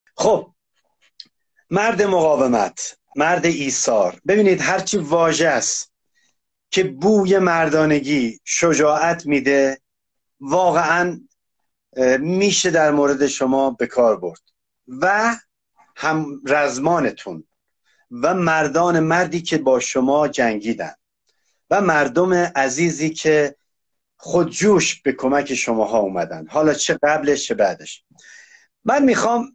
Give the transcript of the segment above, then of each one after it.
خب، مرد مقاومت، مرد ایثار. ببینید هرچی واژه است که بوی مردانگی، شجاعت میده، واقعا میشه در مورد شما به کار برد. و هم رزمانتون و مردی که با شما جنگیدن و مردم عزیزی که خودجوش به کمک شماها اومدن، حالا چه قبلش چه بعدش. من میخوام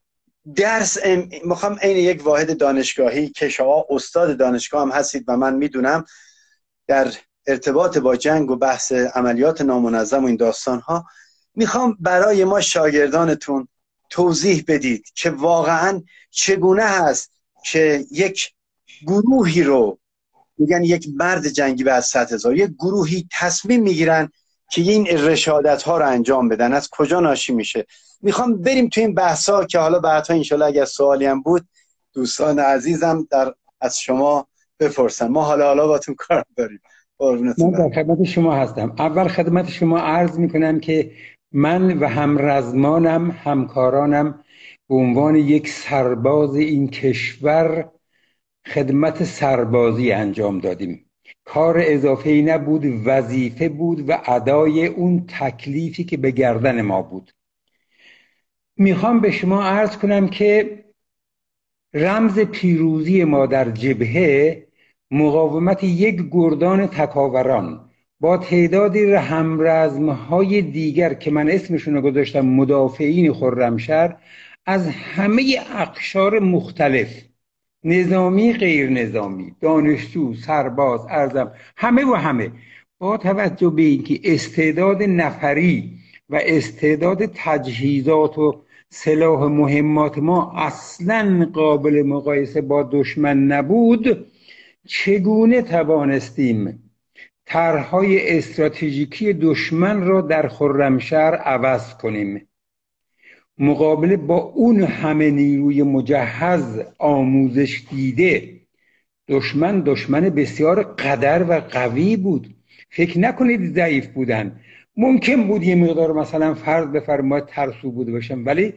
عین یک واحد دانشگاهی که شما استاد دانشگاه هم هستید و من میدونم در ارتباط با جنگ و بحث عملیات نامنظم و این داستان ها، میخوام برای ما شاگردانتون توضیح بدید که واقعا چگونه هست که یک گروهی رو میگن یک مرد جنگی به از 100,000، یک گروهی تصمیم میگیرن که این رشادت ها رو انجام بدن. از کجا ناشی میشه؟ میخوام بریم تو این بحثا که حالا بعدها انشالله اگر سوالی هم بود دوستان عزیزم از شما بپرسن. ما حالا باتون کار داریم. من در خدمت شما هستم. اول خدمت شما عرض میکنم که من و همرزمانم، همکارانم به عنوان یک سرباز این کشور خدمت سربازی انجام دادیم. کار اضافه‌ای نبود، وظیفه بود و ادای اون تکلیفی که به گردن ما بود. میخوام به شما عرض کنم که رمز پیروزی ما در جبهه مقاومت یک گردان تکاوران با تعدادی همرزمهای دیگر که من اسمشون رو گذاشتم مدافعین خرمشهر از همه اقشار مختلف، نظامی، غیر نظامی، دانشجو، سرباز، ارزم، همه با توجه به اینکه استعداد نفری و استعداد تجهیزات و سلاح مهمات ما اصلا قابل مقایسه با دشمن نبود، چگونه توانستیم طرح‌های استراتژیکی دشمن را در خرمشهر عوض کنیم. مقابله با اون همه نیروی مجهز، آموزش دیده، دشمن بسیار قدر و قوی بود. فکر نکنید ضعیف بودن. ممکن بود یه مقدار مثلا فرض بفرمایید ترسو بوده باشم، ولی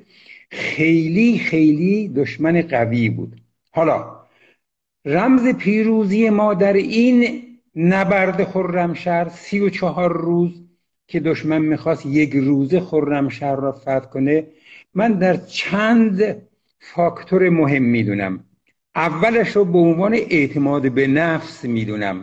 خیلی دشمن قوی بود. حالا رمز پیروزی ما در این نبرد خرمشهر 34 روز که دشمن میخواست یک روزه خرمشهر را فتح کنه، من در چند فاکتور مهم میدونم. اولش رو به عنوان اعتماد به نفس میدونم.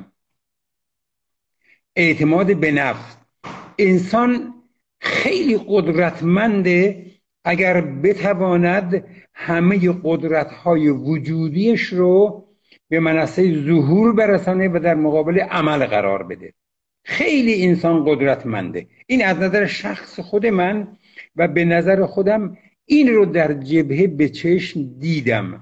اعتماد به نفس. انسان خیلی قدرتمنده اگر بتواند همه قدرت‌های وجودیش رو به منصه ظهور برسانه و در مقابل عمل قرار بده. خیلی انسان قدرتمنده. این از نظر شخص خود من و به نظر خودم این رو در جبهه به چشم دیدم.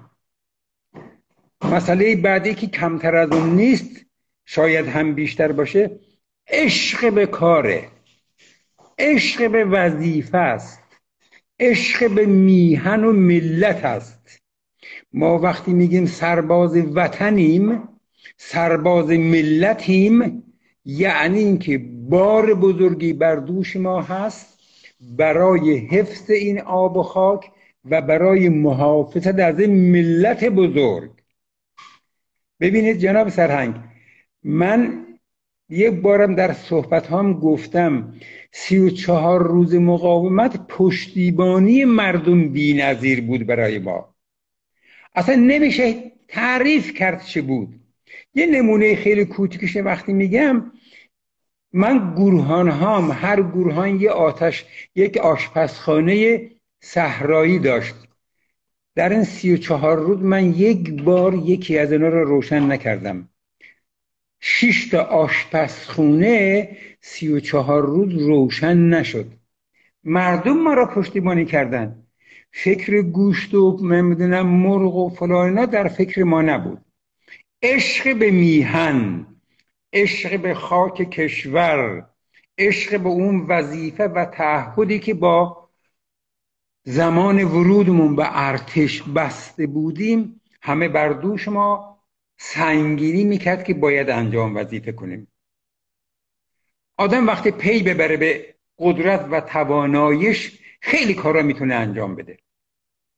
مسئله بعدی که کمتر از اون نیست، شاید هم بیشتر باشه، عشق به کاره، عشق به وظیفه است، عشق به میهن و ملت است. ما وقتی میگیم سرباز وطنیم، سرباز ملتیم، یعنی اینکه بار بزرگی بر دوش ما هست برای حفظ این آب و خاک و برای محافظت از این ملت بزرگ. ببینید جناب سرهنگ، من یک بارم در صحبت هم گفتم 34 روز مقاومت پشتیبانی مردم بی‌نظیر بود برای ما. اصلا نمیشه تعریف کرد چه بود. یه نمونه خیلی کوچیکش وقتی میگم، من گورهان هام، هر گورهان یک آشپزخانه صحرایی داشت. در این 34 روز من یک بار یکی از اینا رو روشن نکردم. 6 تا آشپزخونه 34 روز روشن نشد. مردم ما را پشتیبانی کردن. فکر گوشت و نمیدونم مرغ و فلان در فکر ما نبود. عشق به میهن، عشق به خاک کشور، عشق به اون وظیفه و تعهدی که با زمان ورودمون به ارتش بسته بودیم، همه بر دوش ما سنگینی میکرد که باید انجام وظیفه کنیم. آدم وقتی پی ببره به قدرت و تواناییش خیلی کارا میتونه انجام بده.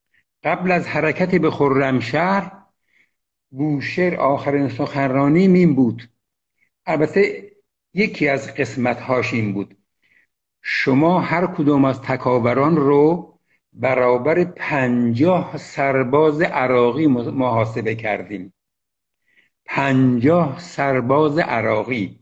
قبل از حرکت به خرمشهر بوشهر آخرین سخنرانیم این بود، البته یکی از قسمت‌هاش این بود: شما هر کدوم از تکاوران رو برابر 50 سرباز عراقی محاسبه کردیم. 50 سرباز عراقی.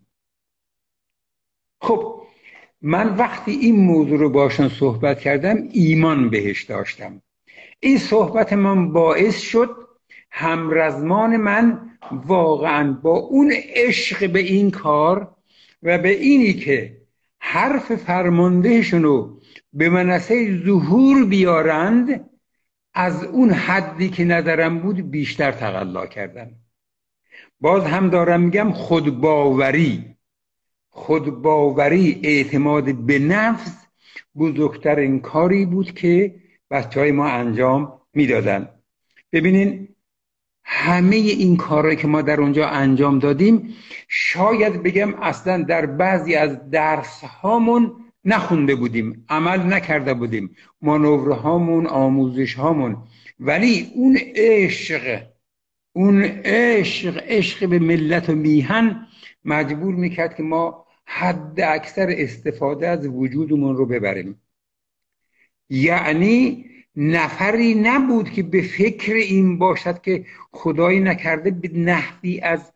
خب من وقتی این موضوع رو باشون صحبت کردم ایمان بهش داشتم. این صحبت من باعث شد همرزمان من واقعا با اون عشق به این کار و به اینی که حرف فرماندهشون رو به منصه ظهور بیارند، از اون حدی که نظرم بود بیشتر تقلا کردم. باز هم دارم میگم خودباوری، اعتماد به نفس بزرگترین کاری بود که بچهای ما انجام میدادن. ببینین همه این کارهایی که ما در اونجا انجام دادیم، شاید بگم اصلا در بعضی از درس هامون نخونده بودیم، عمل نکرده بودیم، مانورهامون، آموزش هامون، ولی اون عشق به ملت و میهن مجبور میکرد که ما حد اکثر استفاده از وجودمون رو ببریم. یعنی نفری نبود که به فکر این باشد که خدایی نکرده به نحوی از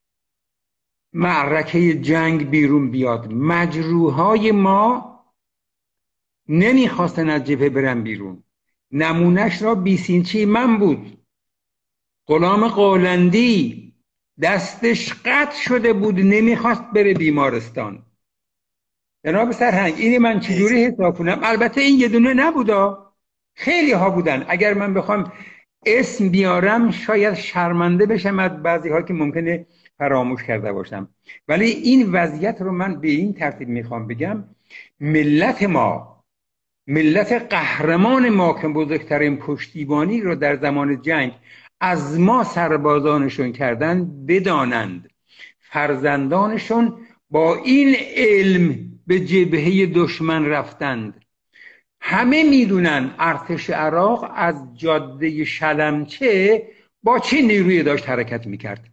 معرکه جنگ بیرون بیاد. مجروحای ما نمیخواستن از جبهه برن بیرون. نمونش را بیسینچی من بود. غلام قالندی دستش قطع شده بود، نمیخواست بره بیمارستان. جناب سرهنگ اینی من چجوری حساب کنم؟ البته این یه دونه نبودا، خیلی ها بودن. اگر من بخوام اسم بیارم شاید شرمنده بشم از بعضی ها که ممکنه فراموش کرده باشم، ولی این وضعیت رو من به این ترتیب میخوام بگم: ملت ما، ملت قهرمان ما که بزرگترین پشتیبانی رو در زمان جنگ از ما سربازانشون کردن، بدانند فرزندانشون با این علم به جبهه دشمن رفتند. همه میدونن ارتش عراق از جاده شلمچه با چه نیرویی داشت حرکت میکرد.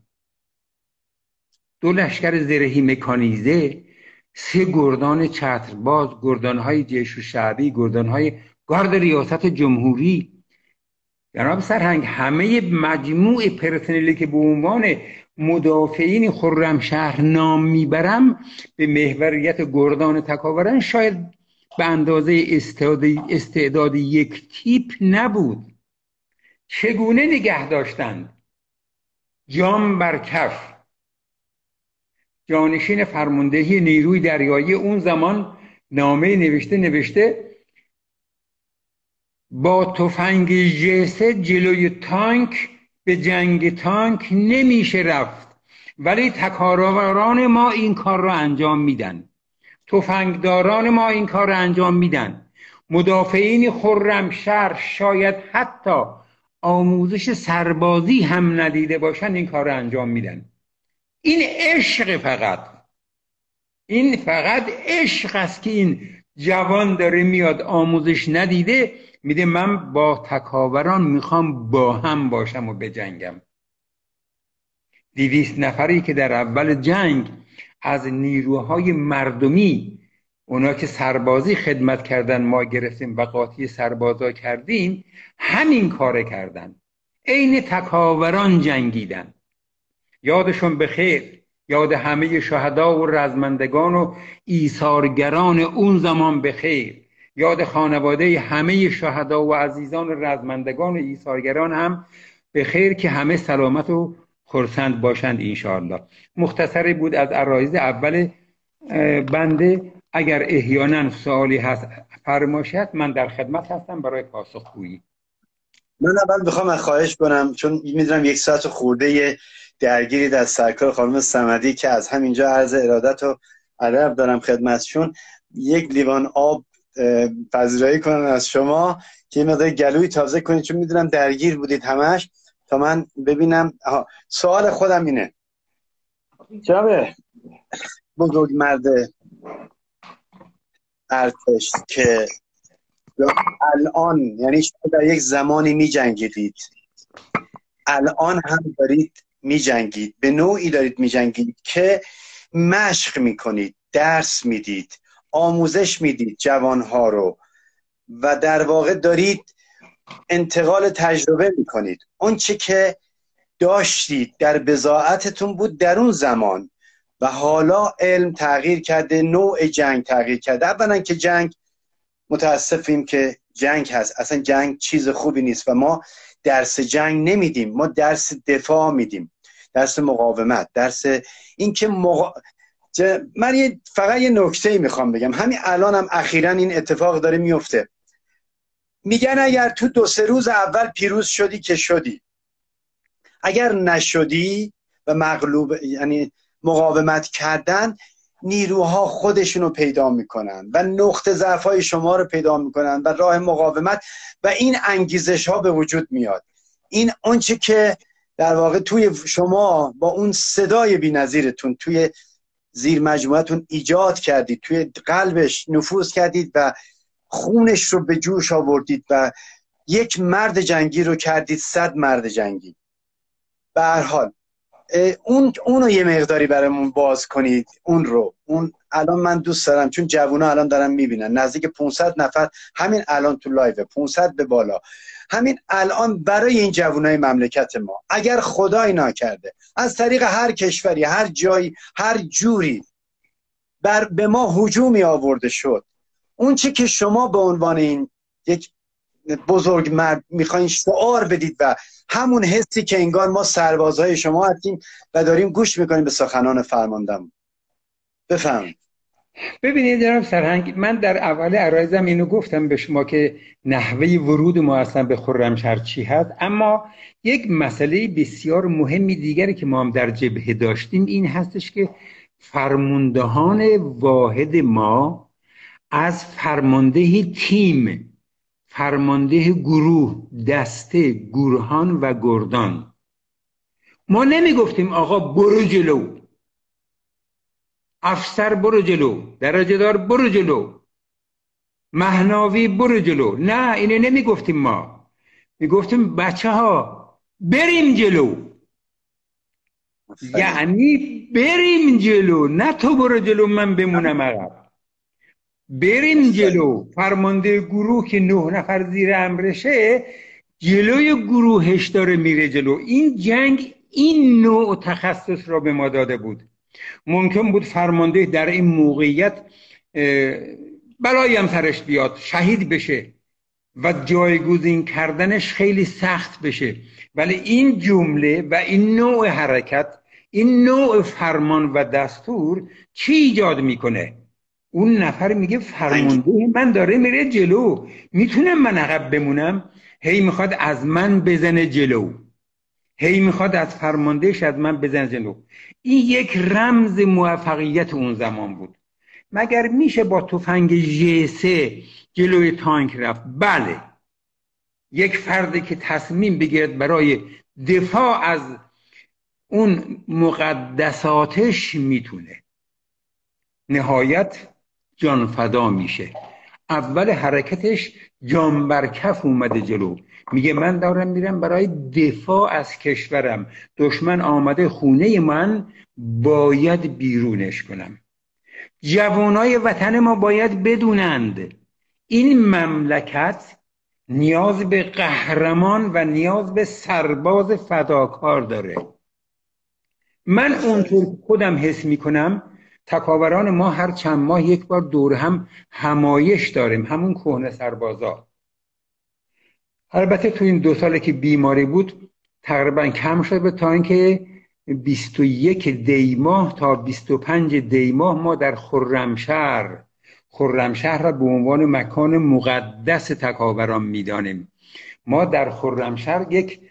2 لشکر زرهی مکانیزه، 3 گردان چترباز، گردانهای جیش الشعبی، گردانهای گارد ریاست جمهوری. جناب سرهنگ همه مجموع پرسنلی که به عنوان مدافعین خرمشهر نام میبرم به محوریت گردان تکاورن، شاید به اندازه استعداد یک تیپ نبود. چگونه نگه داشتند؟ جام بر کف. جانشین فرماندهی نیروی دریایی اون زمان نامه نوشته با تفنگ جسه جلوی تانک به جنگ تانک نمیشه رفت، ولی تکاوران ما این کار را انجام میدن، تفنگداران ما این کار را انجام میدن. مدافعین خرمشهر شاید حتی آموزش سربازی هم ندیده باشن این کار را انجام میدن. این عشق، فقط عشق است که این جوان داره میاد آموزش ندیده، میده من با تکاوران میخوام با هم باشم و بجنگم. 200 نفری که در اول جنگ از نیروهای مردمی، اونا که سربازی خدمت کردن ما گرفتیم و قاطی سربازا کردیم، همین کار کردن، عین تکاوران جنگیدن. یادشون بخیر، یاد همه شهدا و رزمندگان و ایثارگران اون زمان بخیر، یاد خانواده همه شهدا و عزیزان و رزمندگان و ایثارگران هم بخیر که همه سلامت و خرسند باشند انشاءالله. مختصری بود از عرایض اول بنده. اگر احیانا سوالی هست فرمایشات، من در خدمت هستم برای پاسخگویی. من اول بخوام خواهش کنم، چون میدونم 1 ساعت خورده درگیری در سرکار خانم صمدی که از همینجا عرض ارادت و ادب دارم خدمتشون، 1 لیوان آب پذیرایی کنم از شما که مقدار گلوی تازه کنید، چون میدونم درگیر بودید همش، تا من ببینم. سوال خودم اینه: جناب بزرگ مرد ارتش که الان، یعنی شما در یک زمانی می جنگیدید، الان هم دارید می جنگید، به نوعی دارید می جنگید که مشق می کنید، درس میدید، آموزش میدید جوانها رو و در واقع دارید انتقال تجربه میکنید. اون چی که داشتید در بضاعتتون بود در اون زمان و حالا علم تغییر کرده، نوع جنگ تغییر کرده. اولا که جنگ، متاسفیم که جنگ هست، اصلا جنگ چیز خوبی نیست و ما درس جنگ نمیدیم، ما درس دفاع میدیم، درس مقاومت، درس این که من فقط یه نکته میخوام بگم. همین الان هم اخیراً این اتفاق داره میفته. میگن اگر تو 2-3 روز اول پیروز شدی که شدی، اگر نشدی و مغلوب، یعنی مقاومت کردن، نیروها خودشونو پیدا میکنن و نقطه ضعف‌های شما رو پیدا میکنن و راه مقاومت و این انگیزش ها به وجود میاد. این اونچه که در واقع توی شما با اون صدای بی‌نظیرتون توی زیر مجموعتون ایجاد کردید، توی قلبش نفوذ کردید و خونش رو به جوش آوردید و یک مرد جنگی رو کردید 100 مرد جنگی. به هر حال اونو یه مقداری برامون باز کنید. اون الان من دوست دارم، چون جوونا الان دارن میبینن، نزدیک 500 نفر همین الان تو لایو، 500 به بالا، همین الان برای این جوانای مملکت ما، اگر خدای ناکرده از طریق هر کشوری، هر جایی، هر جوری به ما هجومی آورده شد، اون چی که شما به عنوان این یک بزرگ مرد میخواین شعار بدید و همون حسی که انگار ما سربازهای شما هستیم و داریم گوش میکنیم به سخنان فرماندم. بفهمید. ببینید جناب سرهنگ، من در اول عرایزم اینو گفتم به شما که نحوه ورود ما اصلا به خرمشهر چی هست، اما یک مسئله بسیار مهمی دیگری که ما هم در جبهه داشتیم این هستش که فرماندهان واحد ما از فرمانده تیم، فرمانده گروه، دسته، گورهان و گردان، ما نمی گفتیم آقا برو جلو، افسر برو جلو، درجه دار برو جلو، مهناوی برو جلو. نه، اینو نمی گفتیم. ما می گفتیم بچه ها بریم جلو. یعنی بریم جلو، نه تو برو جلو من بمونم عقب. بریم جلو. فرمانده گروه که 9 نفر زیر امرشه جلوی گروهش داره میره جلو. این جنگ این نوع تخصص را به ما داده بود. ممکن بود فرمانده در این موقعیت بلایی هم سرش بیاد، شهید بشه و جایگزین کردنش خیلی سخت بشه، ولی این جمله و این نوع حرکت، این نوع فرمان و دستور چی ایجاد میکنه؟ اون نفر میگه فرمانده من داره میره جلو، میتونم من عقب بمونم؟ هی میخواد از من بزنه جلو، هی میخواد از فرماندهش از من بزنه جلو. این یک رمز موفقیت اون زمان بود. مگر میشه با تفنگ ژ3 جلوی تانک رفت؟ بله، یک فردی که تصمیم بگیرد برای دفاع از اون مقدساتش میتونه. نهایت جان فدا میشه. اول حرکتش جان بر کف اومده جلو، میگه من دارم میرم برای دفاع از کشورم، دشمن آمده خونه من، باید بیرونش کنم. جوانای وطن ما باید بدونند این مملکت نیاز به قهرمان و نیاز به سرباز فداکار داره. من اونطور خودم حس میکنم تکاوران ما هر چند ماه یک بار دور هم همایش داریم، همون کهنه سربازا. البته تو این 2 ساله که بیماری بود تقریبا کم شده تا اینکه 21 دی ماه تا 25 دی ماه ما در خرمشهر را به عنوان مکان مقدس تکاوران میدانیم. ما در خرمشهر یک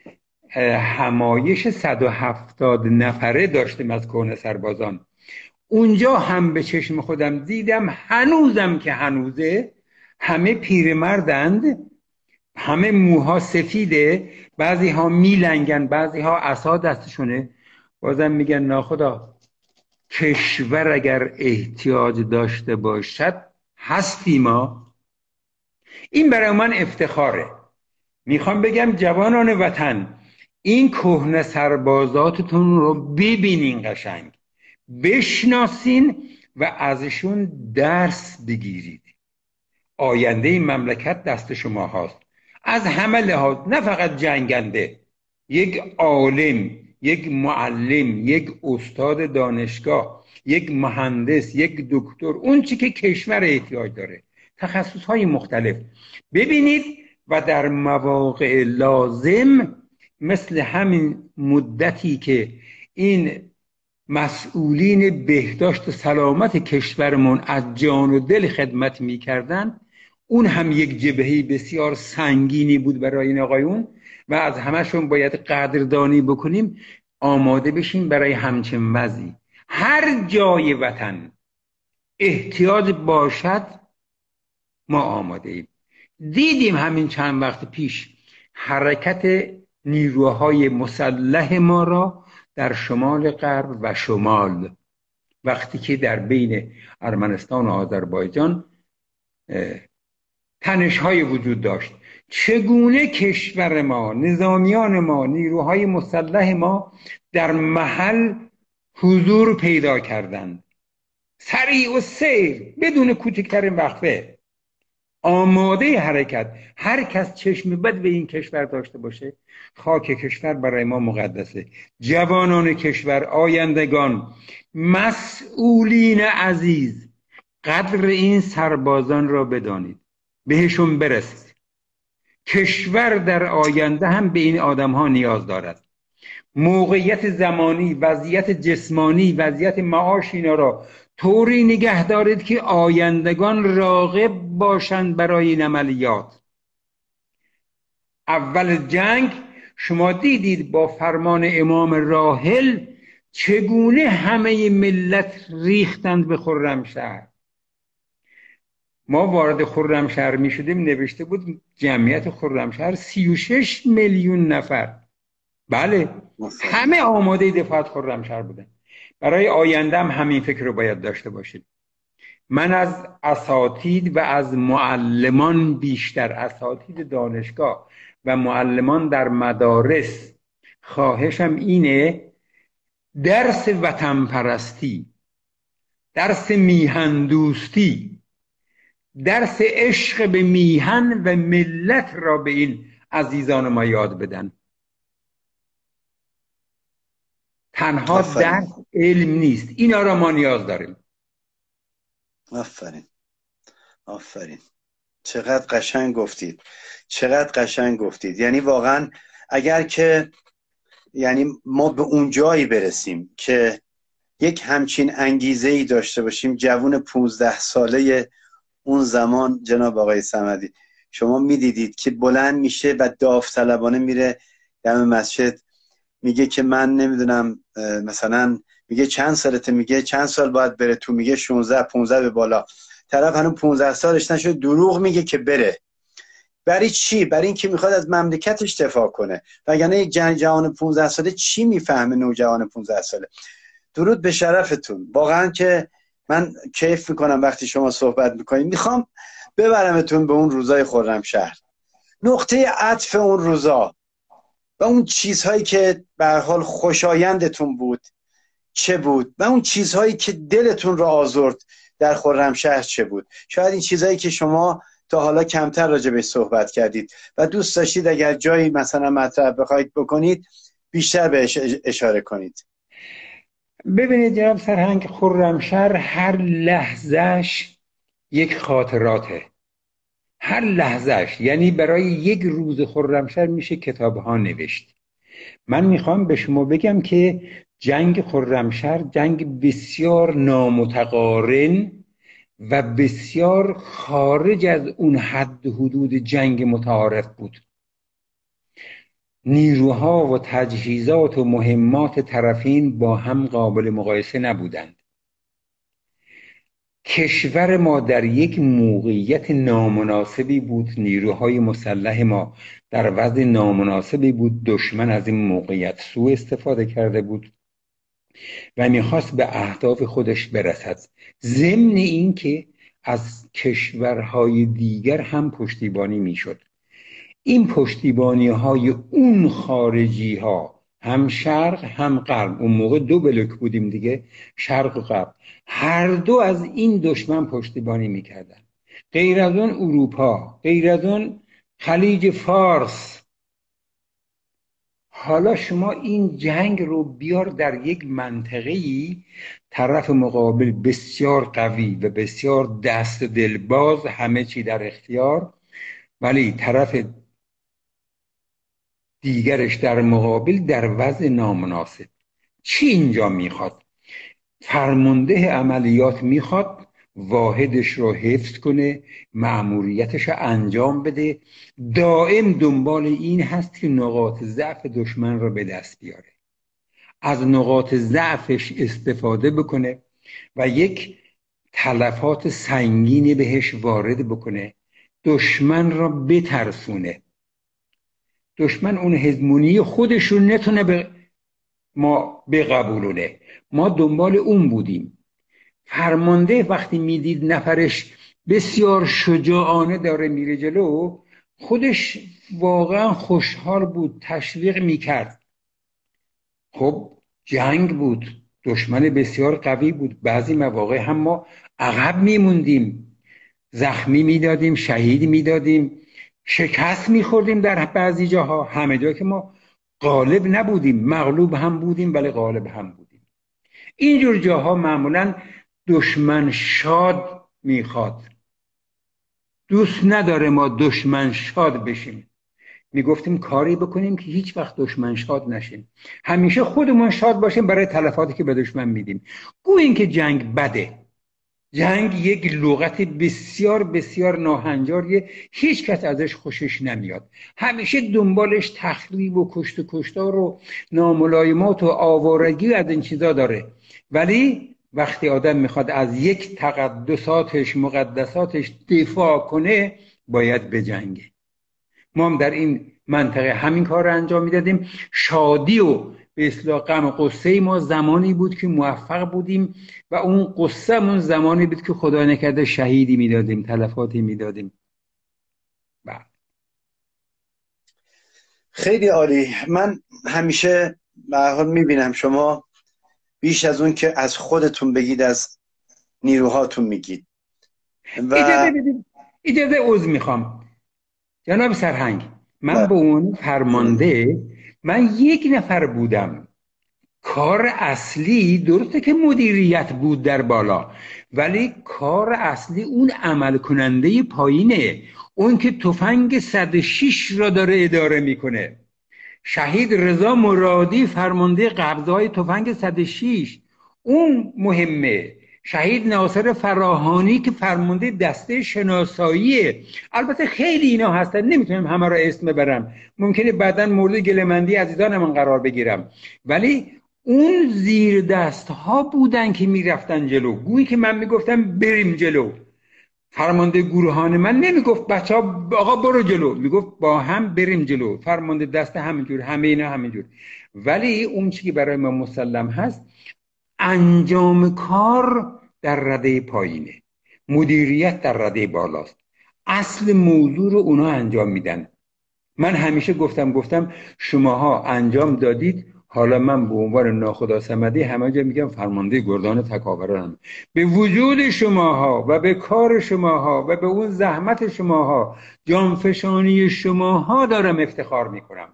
همایش 170 نفره داشتیم از کهنه سربازان. اونجا هم به چشم خودم دیدم، هنوزم که هنوزه، همه پیرمردند، همه موها سفیده، بعضی ها میلنگن، بعضی ها عصا دستشونه، بازم میگن ناخدا کشور اگر احتیاج داشته باشد هستی ما. این برای من افتخاره. میخوام بگم جوانان وطن، این کهنه سربازاتتون رو ببینین، قشنگ بشناسین و ازشون درس بگیرید. آینده این مملکت دست شما هاست از همه لحاظ، نه فقط جنگنده، یک عالم، یک معلم، یک استاد دانشگاه، یک مهندس، یک دکتر، اون چی که کشور احتیاج داره، تخصص های مختلف ببینید و در مواقع لازم مثل همین مدتی که این مسئولین بهداشت و سلامت کشورمون از جان و دل خدمت میکردن، اون هم یک جبهه بسیار سنگینی بود برای این آقایون و از همشون باید قدردانی بکنیم. آماده بشیم برای همچین وضعی. هر جای وطن احتیاج باشد ما آماده ایم. دیدیم همین چند وقت پیش حرکت نیروهای مسلح ما را در شمال غرب و شمال، وقتی که در بین ارمنستان و آذربایجان تنش‌های وجود داشت، چگونه کشور ما، نظامیان ما، نیروهای مسلح ما در محل حضور پیدا کردند، سریع و سیر، بدون کوچکترین وقفه، آماده حرکت. هر کس چشم بد به این کشور داشته باشه، خاک کشور برای ما مقدسه. جوانان کشور، آیندگان، مسئولین عزیز، قدر این سربازان را بدانید، بهشون برسید. کشور در آینده هم به این آدم ها نیاز دارد. موقعیت زمانی، وضعیت جسمانی، وضعیت معاش اینا را طوری نگه دارید که آیندگان راغب باشند برای این عملیات. اول جنگ شما دیدید با فرمان امام راحل چگونه همه ملت ریختند به خرمشهر. ما وارد خرمشهر می شدیم، نوشته بود جمعیت خرمشهر 36 میلیون نفر. بله، همه آماده دفاع خرمشهر بودن. برای آینده هم همین فکر رو باید داشته باشید. من از اساتید و از معلمان بیشتر، اساتید دانشگاه و معلمان در مدارس، خواهشم اینه درس وطن پرستی، درس میهن دوستی، درس عشق به میهن و ملت را به این عزیزان ما یاد بدن. تنها درس علم نیست، اینا را ما نیاز داریم. آفرین، آفرین، چقدر قشنگ گفتید، چقدر قشنگ گفتید. یعنی واقعا اگر که ما به اون جایی برسیم که یک همچین انگیزه‌ای داشته باشیم، جوون 15 ساله اون زمان جناب آقای صمدی، شما میدیدید که بلند میشه و داوطلبانه میره دم مسجد، میگه که من نمیدونم، مثلا میگه چند سالته، میگه چند سال باید بره تو، میگه 16 15 به بالا. طرف هنوز 15 سالش نشد دروغ میگه که بره. برای چی؟ برای این که میخواد از مملکتش دفاع کنه. وگرنه یک جوان 15 ساله چی میفهمه؟ نوجوان 15 ساله. درود به شرفتون. واقعا که من کیف میکنم وقتی شما صحبت میکنید. میخوام ببرمتون به اون روزای خرمشهر، نقطه عطف اون روزا و اون چیزهایی که به هر حال خوشایندتون بود چه بود و اون چیزهایی که دلتون را آزرد در خرمشهر چه بود. شاید این چیزهایی که شما تا حالا کمتر راجع بهش صحبت کردید و دوست داشتید اگر جایی مثلا مطرح بخواید بکنید بیشتر بهش اشاره کنید. ببینید جناب سرهنگ، خرمشهر هر لحظهش یک خاطراته، هر لحظهش. یعنی برای یک روز خرمشهر میشه کتابها نوشت. من میخوام به شما بگم که جنگ خرمشهر جنگ بسیار نامتقارن و بسیار خارج از اون حد حدود جنگ متعارف بود. نیروها و تجهیزات و مهمات طرفین با هم قابل مقایسه نبودند. کشور ما در یک موقعیت نامناسبی بود، نیروهای مسلح ما در وضع نامناسبی بود. دشمن از این موقعیت سوء استفاده کرده بود و میخواست به اهداف خودش برسد. ضمن این که از کشورهای دیگر هم پشتیبانی میشد. این پشتیبانی های اون خارجی ها، هم شرق هم غرب، اون موقع دو بلوک بودیم دیگه، شرق و غرب، هر دو از این دشمن پشتیبانی میکردن. غیر از اون اروپا، غیر از اون خلیج فارس. حالا شما این جنگ رو بیار در یک منطقه‌ای، طرف مقابل بسیار قوی و بسیار دست دلباز، همه چی در اختیار، ولی طرف دیگرش در مقابل در وضع نامناسب. چی اینجا میخواد؟ فرمانده عملیات میخواد واحدش رو حفظ کنه، مأموریتش رو انجام بده، دائم دنبال این هست که نقاط ضعف دشمن رو به دست بیاره، از نقاط ضعفش استفاده بکنه و یک تلفات سنگینی بهش وارد بکنه، دشمن را بترسونه. دشمن اون هژمونی خودش رو نتونه به ما بقبولونه. ما دنبال اون بودیم. فرمانده وقتی میدید نفرش بسیار شجاعانه داره میره جلو، خودش واقعا خوشحال بود، تشویق میکرد. خب جنگ بود، دشمن بسیار قوی بود، بعضی مواقع هم ما عقب میموندیم، زخمی میدادیم، شهید میدادیم، شکست میخوردیم در بعضی جاها. همه جا که ما غالب نبودیم، مغلوب هم بودیم ولی غالب هم بودیم. اینجور جاها معمولا دشمن شاد میخواد، دوست نداره ما دشمن شاد بشیم. میگفتیم کاری بکنیم که هیچ وقت دشمن شاد نشیم، همیشه خودمون شاد باشیم برای تلفاتی که به دشمن میدیم. گوییم که جنگ بده، جنگ یک لغت بسیار بسیار ناهنجاریه، هیچ کس ازش خوشش نمیاد، همیشه دنبالش تخریب و کشت و کشتار و ناملایمات و آوارگی از این چیزا داره. ولی وقتی آدم میخواد از یک تقدساتش، مقدساتش دفاع کنه، باید بجنگه. ما هم در این منطقه همین کار رو انجام میدادیم. شادی و به اصطلاح غم قصه ما زمانی بود که موفق بودیم و اون قصه من زمانی بود که خدا نکرده شهیدی میدادیم، تلفاتی میدادیم. خیلی عالی. من همیشه به هر حال میبینم شما بیش از اون که از خودتون بگید از نیروهاتون میگید. و اجازه عذر میخوام جناب سرهنگ، من به اون فرمانده، من یک نفر بودم. کار اصلی درسته که مدیریت بود در بالا، ولی کار اصلی اون عمل کننده پایینه، اون که تفنگ 106 را داره اداره میکنه. شهید رضا مرادی فرمانده قبضه‌های تفنگ 106 اون مهمه. شهید ناصر فراهانی که فرمانده دسته شناساییه. البته خیلی اینا هستن، نمیتونم همه را اسم ببرم، ممکنه بعداً مورد گله‌مندی عزیزان من قرار بگیرم، ولی اون زیر دست ها بودن که میرفتن جلو. گویی که من میگفتم بریم جلو، فرمانده گروهان من نمیگفت بچه ها آقا برو جلو، میگفت با هم بریم جلو. فرمانده دست همینجور، همه اینا همینجور. ولی اون چیزی که برای ما مسلم هست، انجام کار در رده پایینه، مدیریت در رده بالاست. اصل موضوع رو اونا انجام میدن. من همیشه گفتم شماها انجام دادید، حالا من به عنوان ناخدا صمدی همه جا میگم فرمانده گردان تکاورانم. به وجود شماها و به کار شماها و به اون زحمت شماها، جانفشانی شماها دارم افتخار میکنم.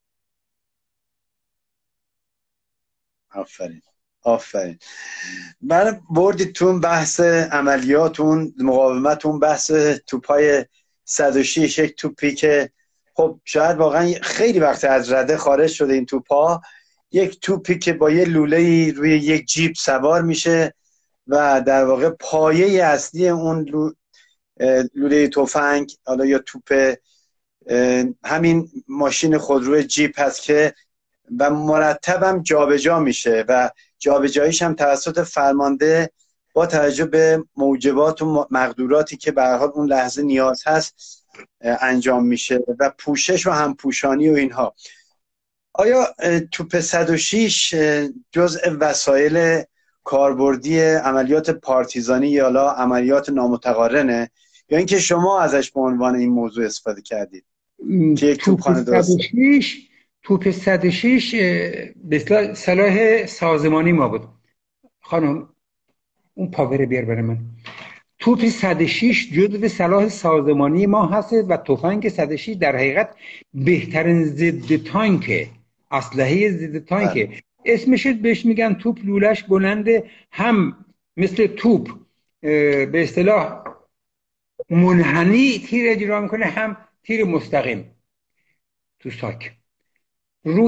آفرین آفرین. من بردیتون بحث عملیاتون، مقاومتون، بحث توپای 106، یک توپی که خب شاید واقعا خیلی وقت از رده خارج شده این توپا، یک توپی که با یه لوله‌ای روی یک جیپ سوار میشه و در واقع پایه اصلی اون لوله تفنگ، حالا یا توپ، همین ماشین خودرو جیپ هست که و مرتب هم جابجا میشه و جابجاییش هم توسط فرمانده با توجه به موجبات و مقدوراتی که به هر حال اون لحظه نیاز هست انجام میشه و پوشش و همپوشانی و اینها. آیا توپ 106 جزء وسایل کاربردی عملیات پارتیزانی یا لا عملیات نامتقارنه، یا اینکه شما ازش به عنوان این موضوع استفاده کردید که یک توپخانه درست؟ توپ 106 به اصطلاح سلاح سازمانی ما بود. خانم اون پاور بیار برای من. توپ 106 جزو سلاح سازمانی ما هست و تفنگ 106 در حقیقت بهترین ضد تانک، اسلحه ضد تانک. اسمش بهش میگن توپ لولش بلنده، هم مثل توپ به اصطلاح منحنی تیر اجرا میکنه، هم تیر مستقیم تو ساک. رو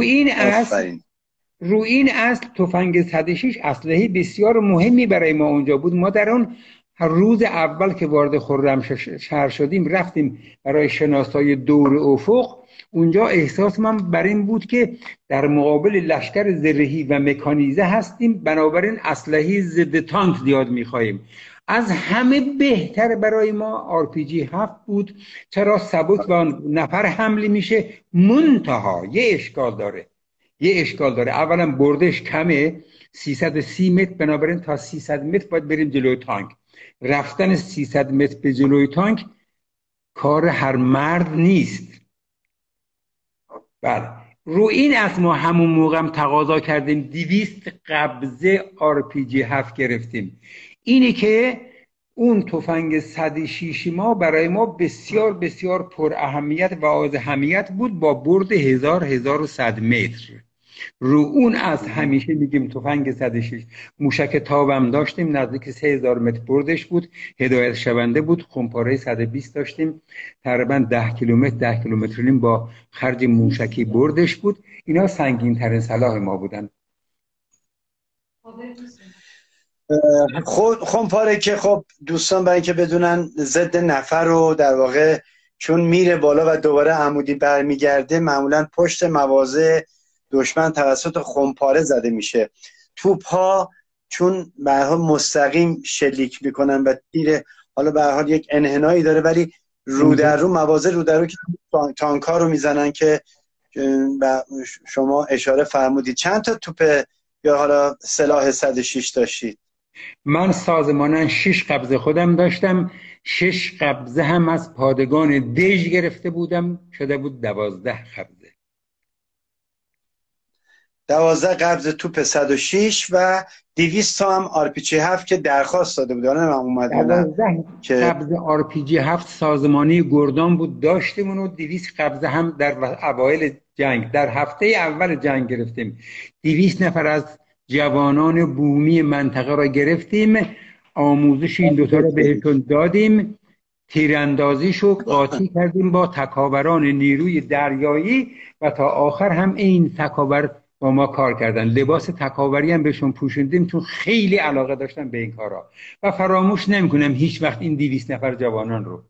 این اصل تفنگ 106 اسلحه بسیار مهمی برای ما اونجا بود. ما در اون روز اول که وارد خرمشهر شدیم رفتیم برای شناسایی دور افق. اونجا احساس من بر این بود که در مقابل لشکر زرهی و مکانیزه هستیم، بنابراین اسلحه ضد تانک زیاد می‌خواهیم. از همه بهتر برای ما RPG 7 بود، چرا ثبات و نفر حمله میشه. منتها یه اشکال داره. اولا بردش کمه، 330 متر، بنابراین تا 300 متر باید بریم جلوی تانک. رفتن 300 متر به جلوی تانک کار هر مرد نیست. بله، رو این از ما همون موقع هم تقاضا کردیم 200 قبضه RPG 7 گرفتیم. اینی که اون تفنگ 106 ما برای ما بسیار بسیار پر اهمیت و از اهمیت بود، با برد 1100 متر. رو اون از همیشه میگیم تفنگ 106. موشک تابم داشتیم نزدیک 3000 متر بردش بود، هدایت شونده بود، خمپاره 120 داشتیم، تقریبا 10 کیلومتر 10 کیلومتر و نیم با خرج موشکی بردش بود. اینا سنگین ترین سلاح ما بودن. خمپاره که خب دوستان برای اینکه بدونن ضد نفر رو در واقع چون میره بالا و دوباره عمودی برمیگرده، معمولا پشت مواضع دشمن توسط خمپاره زده میشه. توپ ها چون به هر حال مستقیم شلیک میکنن و تیر حالا به هر حال یک انحنایی داره، ولی رو در رو مواضع رو در رو که تانک ها رو میزنن که شما اشاره فرمودید. چند تا توپ یا حالا سلاح 106 داشتید؟ من سازماناً 6 قبضه خودم داشتم، 6 قبضه هم از پادگان دژ گرفته بودم، شده بود 12 قبضه. 12 قبض توپ 106 و 200 تا هم RPG 7 که درخواست داده بود. من اومد 12 قبض RPG 7 سازمانی گردان بود داشتیم، و 200 قبضه هم در اوایل جنگ، در هفته اول جنگ گرفتیم. 200 نفر از جوانان بومی منطقه را گرفتیم، آموزش این دوتا را بهشون دادیم، تیراندازیشو قاطی کردیم با تکاوران نیروی دریایی و تا آخر هم این تکاور با ما کار کردن. لباس تکاوری هم بهشون پوشوندیم چون خیلی علاقه داشتن به این کارا و فراموش نمیکنم هیچ وقت این 200 نفر جوانان رو.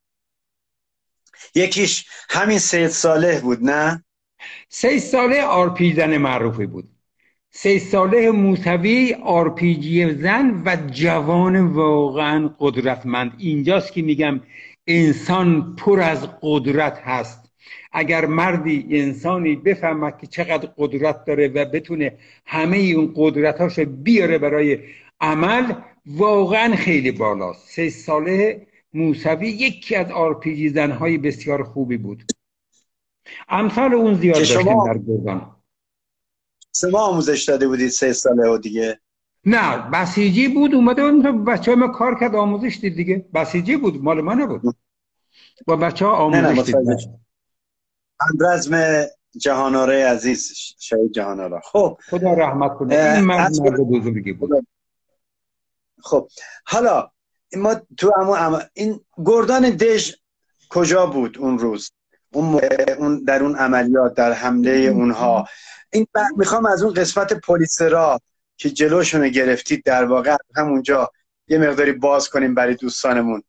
یکیش همین سید صالح بود نه؟ سید صالح آرپی زن معروفی بود. سید صالح موسوی آرپیجی زن و جوان واقعا قدرتمند. اینجاست که میگم انسان پر از قدرت هست. اگر مردی انسانی بفهمد که چقدر قدرت داره و بتونه همه اون قدرتاشو بیاره برای عمل، واقعا خیلی بالاست. 3 ساله موسوی یکی از آرپیجی زنهای بسیار خوبی بود. امثال اون زیاد داشتیم در گردان. شما آموزش داده بودید 3 ساله و دیگه؟ نه، بسیجی بود، اومده بود بچه ها ما کار کرد، آموزش دید دیگه. بسیجی بود، مال ما نبود. با بچه ها آموزش دید. اندرزم جهاناره عزیز، شهید جهاناره. خب خدا رحمت کنه، این مرد بزرگی بود. خب حالا ما تو این گردان دژ کجا بود اون روز؟ اون در اون عملیات، در حمله اونها. این میخوام از اون قسمت پلیس را که جلوشون گرفتید در واقع همونجا یه مقداری باز کنیم برای دوستانمون.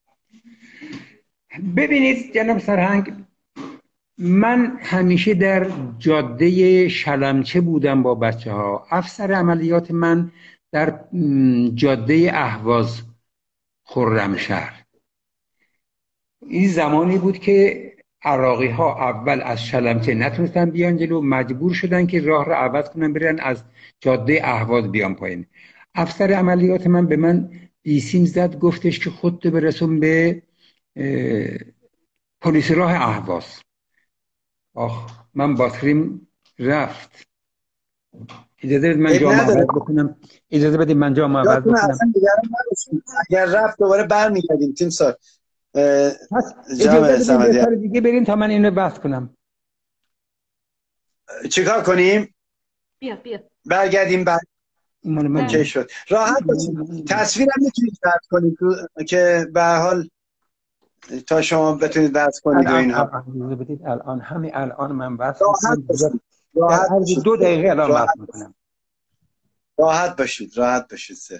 ببینید جناب سرهنگ، من همیشه در جاده شلمچه بودم با بچه ها. افسر عملیات من در جاده اهواز خرمشهر. این زمانی بود که عراقی ها اول از شلمچه نتونستن بیان جلو، مجبور شدن که راه را عوض کنن برن از جاده اهواز بیان پایین. افسر عملیات من به من بیسیم زد، گفتش که خودتو برسون به پلیس راه اهواز. آخ من باتریم رفت. اجازه بدید من جامو عوض بکنم. اجازه بدید من جامو عوض بکنم. اگر رفت دوباره برمیگردیم تیم سار. اجازه بدید یه دیگه بریم تا من اینو بحث کنم. چیکار کنیم؟ بیا برگردیم بعد. اوکی شد. راحت باشید. تصویرم میتونید رد کنید که به هر حال تا شما بتونید بحث کنید و اینها. اجازه بدید همین الان من بحث می‌کنم. راحت باشید. 2 دقیقه الان بحث می‌کنم. راحت باشید سر.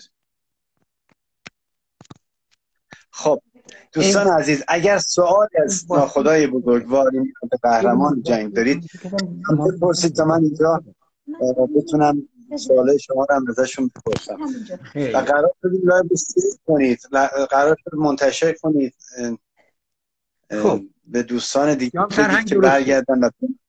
خب دوستان عزیز، اگر سوالی از ناخدای بزرگواری به قهرمان جنگ دارید بپرسید تا من اینجا بتونم سوال شما رو هم ازشون بپرسم. و قرار شد لایو استریت کنید، قرار شد منتشر کنید به دوستان دیگه که برگردن.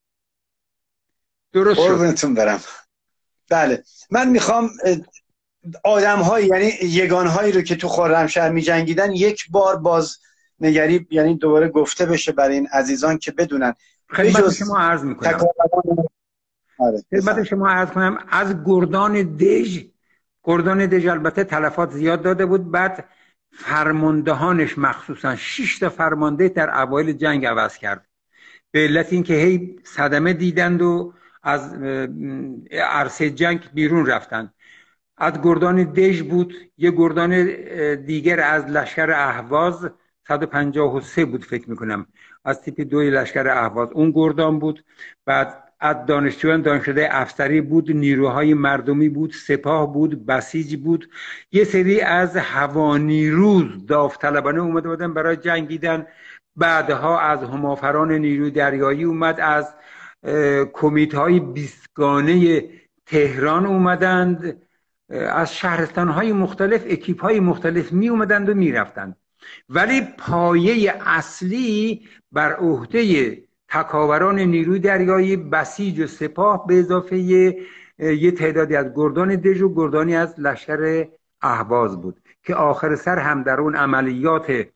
درست قربونتون برم. بله من میخوام آدم‌هایی یعنی یگان‌هایی رو که تو خرمشهر می‌جنگیدن یک بار باز نگری، یعنی دوباره گفته بشه برای این عزیزان که بدونن. خدمت شما عرض می‌کنم. خدمت شما عرض کنم از گردان دژ البته تلفات زیاد داده بود. بعد فرماندهانش مخصوصا 6 تا فرمانده در اوایل جنگ عوض کرد به علت اینکه هی صدمه دیدند و از عرصه جنگ بیرون رفتند. از گردان دژ بود. یه گردان دیگر از لشکر اهواز 153 بود فکر میکنم، از تیپ 2 لشکر اهواز اون گردان بود. بعد از دانشجویان دانشکده افسری بود، نیروهای مردمی بود، سپاه بود، بسیج بود، یه سری از هوانیروز داوطلبانه اومده بودن برای جنگیدن. بعدها از همافران نیروی دریایی اومد، از کمیته بیستگانه تهران اومدند، از شهرستان‌های مختلف اکیپ‌های مختلف می اومدند و می رفتند. ولی پایه اصلی بر عهده تکاوران نیروی دریایی، بسیج و سپاه به اضافه یه تعدادی از گردان دژ و گردانی از لشکر اهواز بود که آخر سر هم در اون عملیات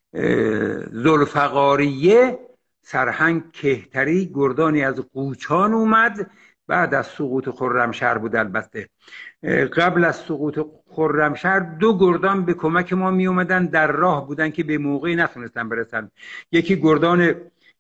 ذوالفقاریه سرهنگ کهتری گردانی از قوچان اومد. بعد از سقوط خرمشهر بود. البته قبل از سقوط خرمشهر 2 گردان به کمک ما می اومدن، در راه بودن که به موقعی نتونستن برسن. یکی گردان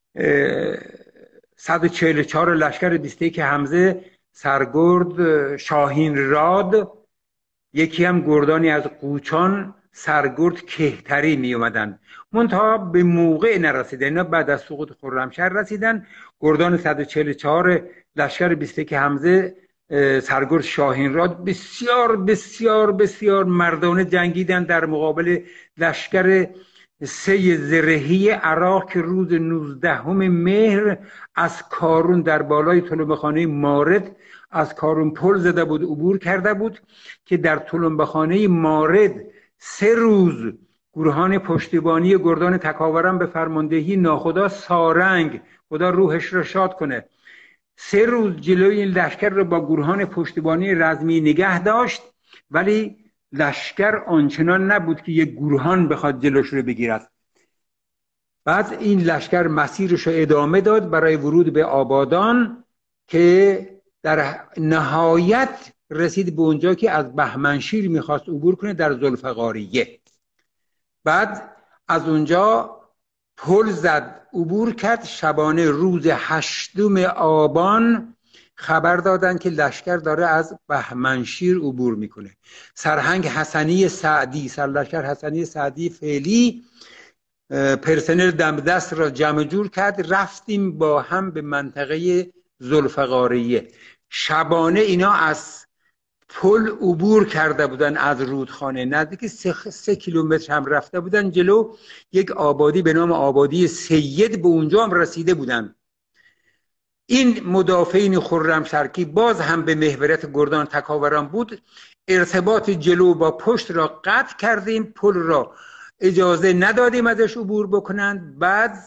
144 لشکر 21 حمزه سرگرد شاهین راد، یکی هم گردانی از قوچان سرگرد کهتری می اومدن. منتها به موقع نرسیدن. اینا بعد از سقوط خرمشهر رسیدن. گردان 144 لشکر 21 حمزه سرگرد شاهین راد بسیار بسیار بسیار مردانه جنگیدن در مقابل لشکر 3 زرهی عراق که روز 19 مهر از کارون در بالای طلمبه‌خانه مارد از کارون پل زده بود، عبور کرده بود که در طلمبه‌خانه مارد 3 روز گروهان پشتیبانی گردان تکاوران به فرماندهی ناخدا سارنگ، خدا روحش را شاد کنه، 3 روز جلوی این لشکر رو با گروهان پشتیبانی رزمی نگه داشت. ولی لشکر آنچنان نبود که یک گروهان بخواد جلوش رو بگیرد. بعد این لشکر مسیرش رو ادامه داد برای ورود به آبادان که در نهایت رسید به اونجا که از بهمنشیر میخواست عبور کنه در ذوالفقاریه. بعد از اونجا پل زد، عبور کرد. شبانه روز 8 آبان خبر دادن که لشکر داره از بهمنشیر عبور میکنه. سرهنگ حسنی سعدی، سرلشکر حسنی سعدی فعلی پرسنل دمدست را جمع جور کرد. رفتیم با هم به منطقه ذوالفقاریه. شبانه اینا از پل عبور کرده بودن، از رودخانه نزدیک 3 کیلومتر هم رفته بودن جلو. یک آبادی به نام آبادی سید به اونجا هم رسیده بودن. این مدافعین خرمشهر باز هم به محوریت گردان تکاوران بود، ارتباط جلو با پشت را قطع کردیم، پل را اجازه ندادیم ازش عبور بکنند. بعد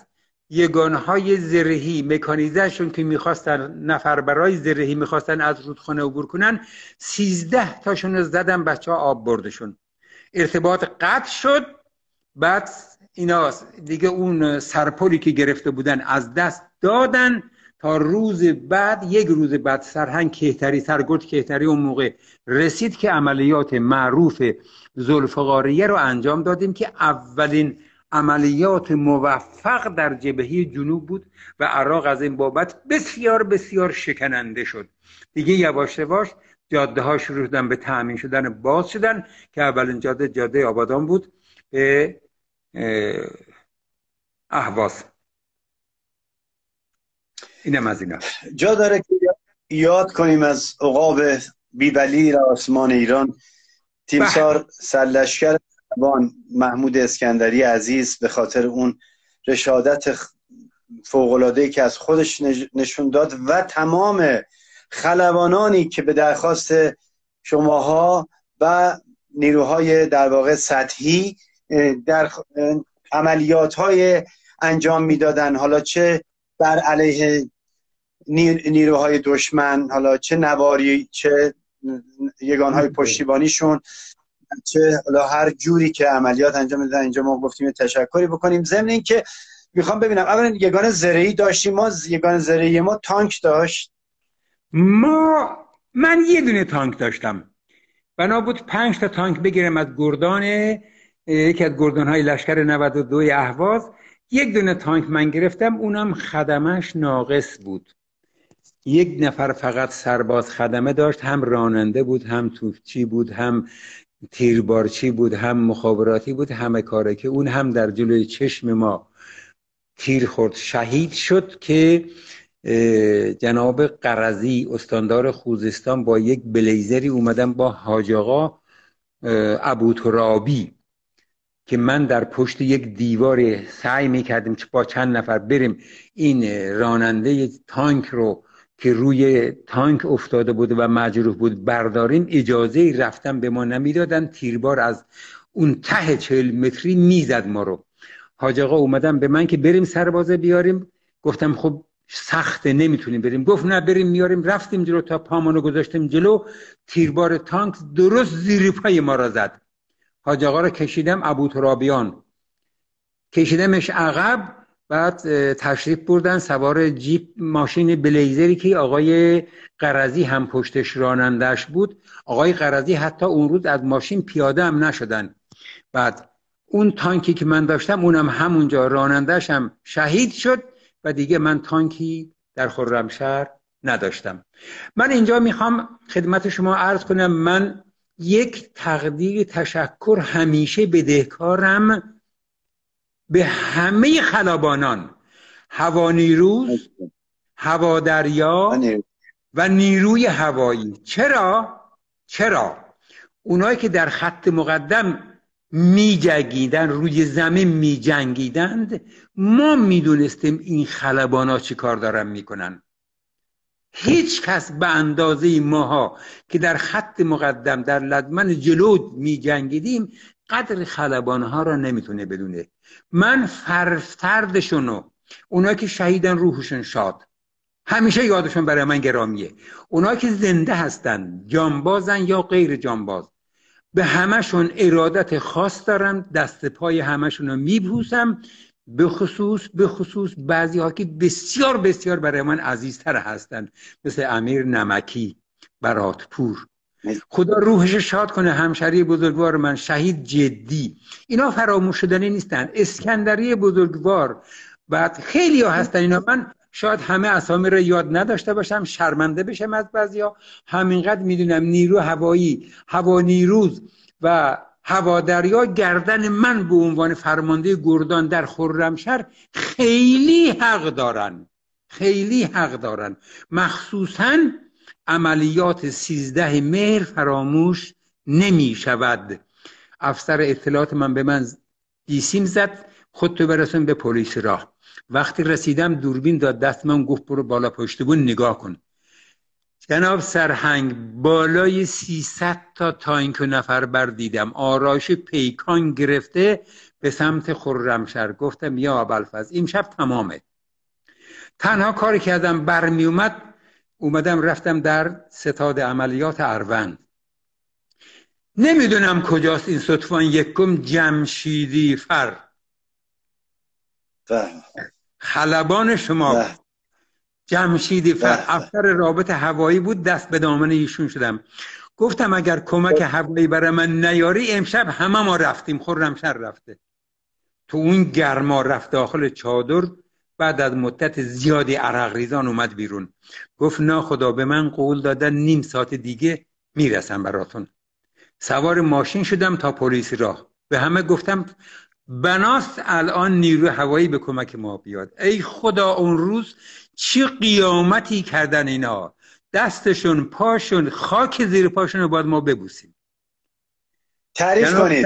یگانهای زرهی مکانیزهشون که میخواستن نفر برای زرهی میخواستن از رودخانه عبور کنن، 13 تاشون رو زدن، بچه ها آب بردشون، ارتباط قطع شد. بعد اینا دیگه اون سرپلی که گرفته بودن از دست دادن تا روز بعد، یک روز بعد سرهنگ کهتری، سرگرد کهتری اون موقع رسید که عملیات معروف ذوالفقاریه رو انجام دادیم که اولین عملیات موفق در جبهه جنوب بود و عراق از این بابت بسیار بسیار شکننده شد. دیگه یواش یواش جاده ها شروع شدن به تأمین شدن، باز شدن که اولین جاده آبادان بود به اهواز. اینم از اینا. جا داره که یاد کنیم از عقاب بیبلی آسمان ایران، تیمسار سرلشکر محمود اسکندری عزیز به خاطر اون رشادت فوق‌العاده‌ای که از خودش نشون داد و تمام خلبانانی که به درخواست شماها و نیروهای در واقع سطحی در عملیات‌های انجام میدادن، حالا چه بر علیه نیروهای دشمن، حالا چه نواری، چه یگانهای پشتیبانیشون، چه حالا هر جوری که عملیات انجام میدادن، اینجا ما گفتیم تشکری بکنیم. ضمن این که میخوام ببینم اولا یگان زرهی داشتیم، ما یگان زرهی ما تانک داشت. من یه دونه تانک داشتم، بنا بود 5 تا تانک بگیرم از گردان، یکی از گردان‌های لشکر 92 اهواز. یک دونه تانک من گرفتم، اونم خدمش ناقص بود. یک نفر فقط سرباز خدمه داشت، هم راننده بود، هم توپچی بود، هم تیربارچی بود، هم مخابراتی بود، همه کاره. که اون هم در جلوی چشم ما تیر خورد، شهید شد. که جناب قرضی استاندار خوزستان با یک بلیزری اومدن با حاج آقا ابوترابی، که من در پشت یک دیوار سعی میکردیم که با چند نفر بریم این راننده تانک رو که روی تانک افتاده بود و مجروح بود برداریم. اجازه رفتن به ما نمیدادن، تیربار از اون ته 40 متری میزد ما رو. حاج آقا اومدن به من که بریم سربازه بیاریم، گفتم خب سخته نمیتونیم بریم. گفت نه بریم میاریم. رفتیم جلو تا پامونو گذاشتیم جلو، تیربار تانک درست زیر پای ما را زد. حاج آقا را کشیدم ابوترابیان، کشیدمش عقب. بعد تشریف بردن سوار جیپ ماشین بلیزری که آقای قرضی هم پشتش رانندش بود. آقای قرضی حتی اون روز از ماشین پیاده هم نشدن. بعد اون تانکی که من داشتم اونم همونجا رانندش هم شهید شد و دیگه من تانکی در خرمشهر نداشتم. من اینجا میخوام خدمت شما عرض کنم، من یک تقدیر تشکر همیشه بدهکارم به همه خلبانان، هوانیروز، هوادریا و نیروی هوایی. چرا؟ اونایی که در خط مقدم می جنگیدن، روی زمین می جنگیدند، ما می دونستیم این خلبانا چی کار دارن میکنن. هیچ کس به اندازه ماها که در خط مقدم در لدمن جلو می جنگیدیم قدر خلبانها را نمیتونه بدونه. من فردشونو، اونا که شهیدن روحشون شاد، همیشه یادشون برای من گرامیه. اونا که زنده هستن، جانبازن یا غیر جانباز، به همشون ارادت خاص دارم، دست پای همشون رو میبوسم. به خصوص بعضی ها که بسیار بسیار برای من عزیزتر هستن، مثل امیر نمکی، براتپور. خدا روحش شاد کنه، همشری بزرگوار من، شهید جدی. اینا فراموش شدنی نیستن. اسکندری بزرگوار، بعد خیلی ها هستن اینا. من شاید همه اسامی رو یاد نداشته باشم، شرمنده بشم از بعضیا. همینقدر میدونم نیرو هوایی، هوانیروز و هوادریا گردن من به عنوان فرمانده گردان در خرمشهر خیلی حق دارن. مخصوصاً عملیات 13 مهر فراموش نمی شود. افسر اطلاعات من به من دیسیم زد، خودتو برسون به پلیس راه. وقتی رسیدم دوربین داد دست من، گفت برو بالا پشت بون نگاه کن. جناب سرهنگ، بالای 300 تا تانک و نفر بر دیدم، آرایش پیکان گرفته به سمت خرمشهر. گفتم یا ابوالفضل امشب تمامه. تنها کاری کردم برمی اومدم رفتم در ستاد عملیات اروند. نمیدونم کجاست این ستوان یکم جمشیدی فر خلبان شما جمشیدی فر افسر رابط هوایی بود. دست به دامن ایشون شدم. گفتم اگر کمک هوایی برای من نیاری امشب همه ما رفتیم. خرمشهر رفته تو اون گرما، رفت داخل چادر. بعد از مدت زیادی عرق ریزان اومد بیرون. گفت ناخدا به من قول دادن نیم ساعت دیگه میرسم براتون. سوار ماشین شدم تا پلیس راه. به همه گفتم بناست الان نیروی هوایی به کمک ما بیاد. ای خدا اون روز چه قیامتی کردن اینا. دستشون پاشون خاک زیر پاشون رو باید ما ببوسیم. تعریف کنید.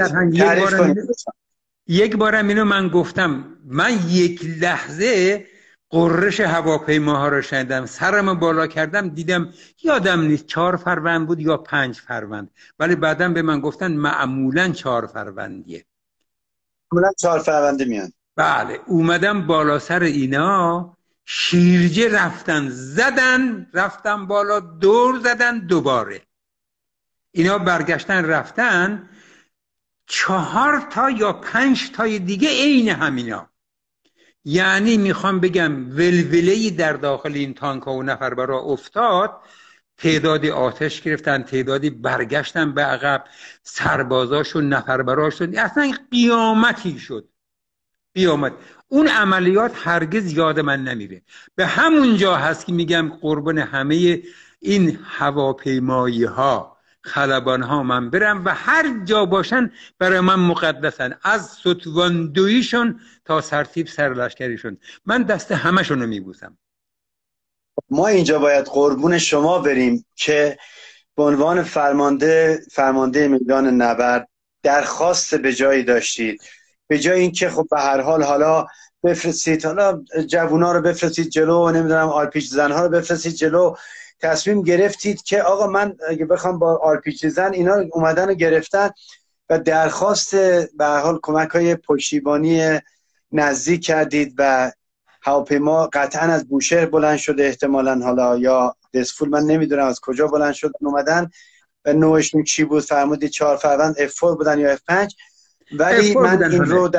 یک بارم اینو من گفتم. من یک لحظه قررش هواپیماها رو شنیدم. سرمو بالا کردم دیدم یادم نیست 4 فروند بود یا 5 فروند، ولی بعدم به من گفتن معمولا 4 فروندیه. معمولا 4 فرونده میان. بله. اومدم بالا سر اینا. شیرجه رفتن زدن، رفتن بالا، دور زدن دوباره. اینا برگشتن رفتن 4 تا یا 5 تای دیگه عین همینا. یعنی میخوام بگم ولوله‌ای در داخل این تانک ها و نفربرا افتاد. تعدادی آتش گرفتن، تعدادی برگشتن به عقب، سربازاشون نفربراشون. اصلا قیامتی شد. قیامت. اون عملیات هرگز یاد من نمیره. به همون جا هست که میگم قربان همه این هواپیمایی ها، خلبان ها من برم و هر جا باشن برای من مقدسن. از ستوان دویشون تا سرتیپ سرلشکریشون من دست همشون رو میبوسم. ما اینجا باید قربون شما بریم که به عنوان فرمانده میدان نبرد درخواست به جایی داشتید. به جای اینکه خب به هر حال حالا بفرستید، حالا جوونا رو بفرستید جلو، نمیدونم آرپیچ زنها رو بفرستید جلو، تصمیم گرفتید که آقا من اگه بخوام با آرپیچ زن اینا اومدن و گرفتن و درخواست به هر حال کمک‌های پشتیبانی نزدیک کردید و هواپیما قطعا از بوشهر بلند شده احتمالاً، حالا یا دسفول، من نمیدونم از کجا بلند شدن اومدن و نوعشون چی بود. فرمودید 4 فروند F4 بودن یا F5. ولی من این رو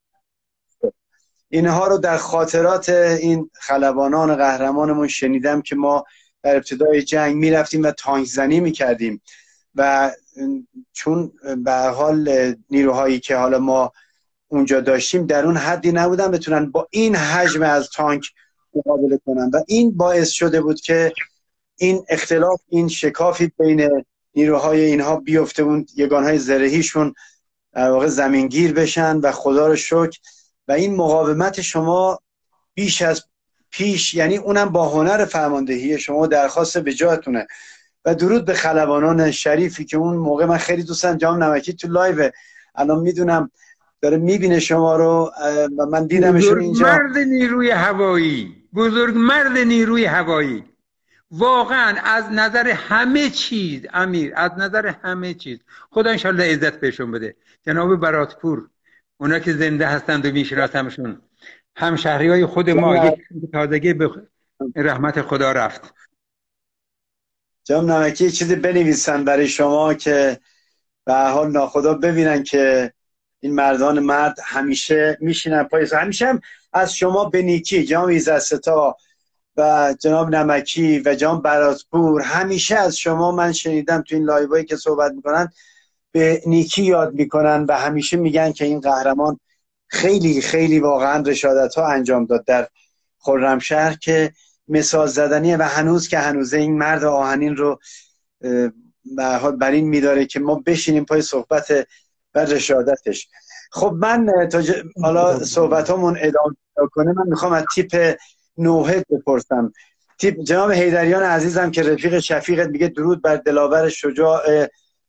اینها رو در خاطرات این خلبانان قهرمانمون شنیدم که ما در ابتدای جنگ میرفتیم و تانک زنی میکردیم و چون به هر حال نیروهایی که حالا ما اونجا داشتیم در اون حدی نبودن بتونن با این حجم از تانک مقابله کنن و این باعث شده بود که این اختلاف، این شکافی بین نیروهای اینها بیفته، اون یگانهای زرهیشون در واقع زمینگیر بشن و خدا رو شکر. و این مقاومت شما بیش از پیش، یعنی اونم با هنر فرماندهی شما، درخواست به جاتونه. و درود به خلبانان شریفی که اون موقع من خیلی دوستم. جام نمکی تو لایو الان میدونم داره میبینه شما رو و من دیدمشون اینجا. مرد نیروی هوایی، بزرگ مرد نیروی هوایی، واقعا از نظر همه چیز امیر، از نظر همه چیز خدا انشالله عزت بهشون بده. جناب براتپور، اونا که زنده هستند و میشناسمشون، همشهری های خود ما، یک تازگی به رحمت خدا رفت. جناب نمکی چیزی بنویسن برای شما که به هر حال ناخدا ببینن که این مردان مرد همیشه میشینن پای، همیشه هم از شما به نیکی. جناب ایزدستا و جناب نمکی و جناب براتپور همیشه از شما من شنیدم تو این لایوهایی که صحبت میکنن به نیکی یاد میکنن و همیشه میگن که این قهرمان خیلی خیلی واقعا رشادت ها انجام داد در خرمشهر که مثال زدنیه و هنوز که هنوزه این مرد آهنین رو به هر حال بر این میداره که ما بشینیم پای صحبت و رشادتش. خب من تا حالا صحبتامون ادامه کنه، من میخوام از تیپ نوحد بپرسم. تیپ جناب حیدریان عزیزم که رفیق شفیقت میگه درود بر دلاور شجاع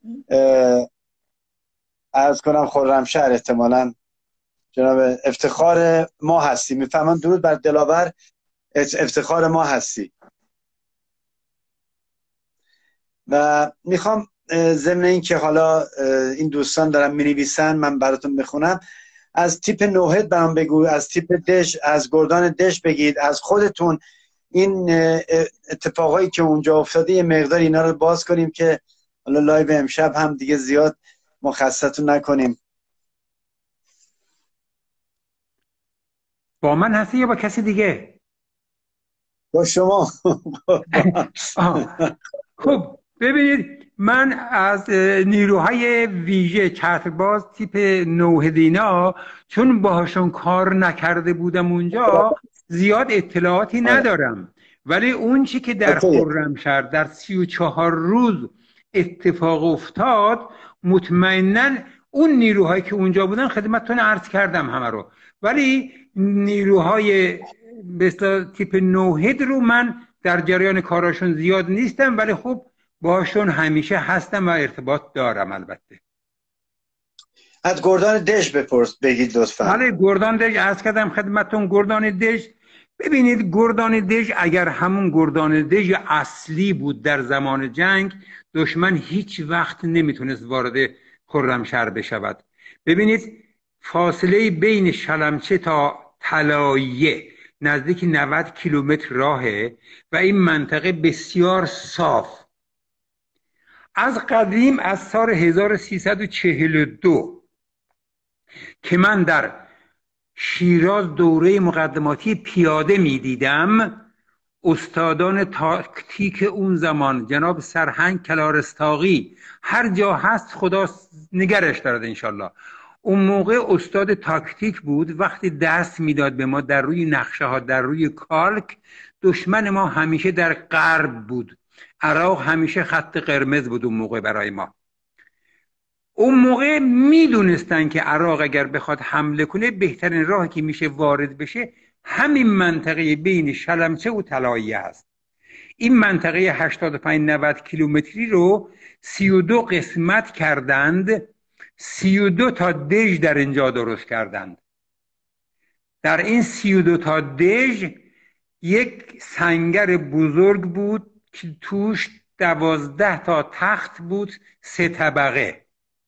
عرض کنم خرمشهر، احتمالاً جناب افتخار ما هستی. میفهمم درود بر دلاور افتخار ما هستی. و میخوام ضمن این که حالا این دوستان دارن مینویسن من براتون بخونم، از تیپ نوهد برام بگو، از تیپ دژ، از گردان دژ بگید، از خودتون این اتفاقایی که اونجا افتاده یه مقدار اینا رو باز کنیم که حالا لایو امشب هم دیگه زیاد مخصصتون نکنیم. با من هستی یا با کسی دیگه؟ با شما. خب ببینید، من از نیروهای ویژه چترباز تیپ نوهدینا چون باهاشون کار نکرده بودم اونجا زیاد اطلاعاتی ندارم، ولی اون چی که در خرمشهر در 34 روز اتفاق افتاد مطمئناً اون نیروهایی که اونجا بودن خدمتتون عرض کردم همه رو، ولی نیروهای مثل تیپ نوهد رو من در جریان کاراشون زیاد نیستم، ولی خب باشون همیشه هستم و ارتباط دارم. البته از گردان دژ بپرس بگید لطفا. بله، گردان دژ عرض کردم خدمتتون. گردان دژ، ببینید گردان دژ اگر همون گردان دژ اصلی بود در زمان جنگ، دشمن هیچ وقت نمیتونست وارد خرمشهر بشود. ببینید فاصله بین شلمچه تا طلایه نزدیک 90 کیلومتر راهه و این منطقه بسیار صاف. از قدیم از سال 1342 که من در شیراز دوره مقدماتی پیاده می دیدم، استادان تاکتیک اون زمان جناب سرهنگ کلارستاقی، هر جا هست خدا نگرش دارد انشالله، اون موقع استاد تاکتیک بود. وقتی دست میداد به ما در روی نقشه ها، در روی کالک، دشمن ما همیشه در غرب بود، عراق همیشه خط قرمز بود اون موقع برای ما. اون موقع میدونستن که عراق اگر بخواد حمله کنه بهترین راهی که میشه وارد بشه همین منطقه بین شلمچه و طلایه است. این منطقه 85-90 کیلومتری رو 32 قسمت کردند، 32 تا دژ در اینجا درست کردند. در این 32 تا دژ یک سنگر بزرگ بود که توش 12 تا تخت بود، 3 طبقه.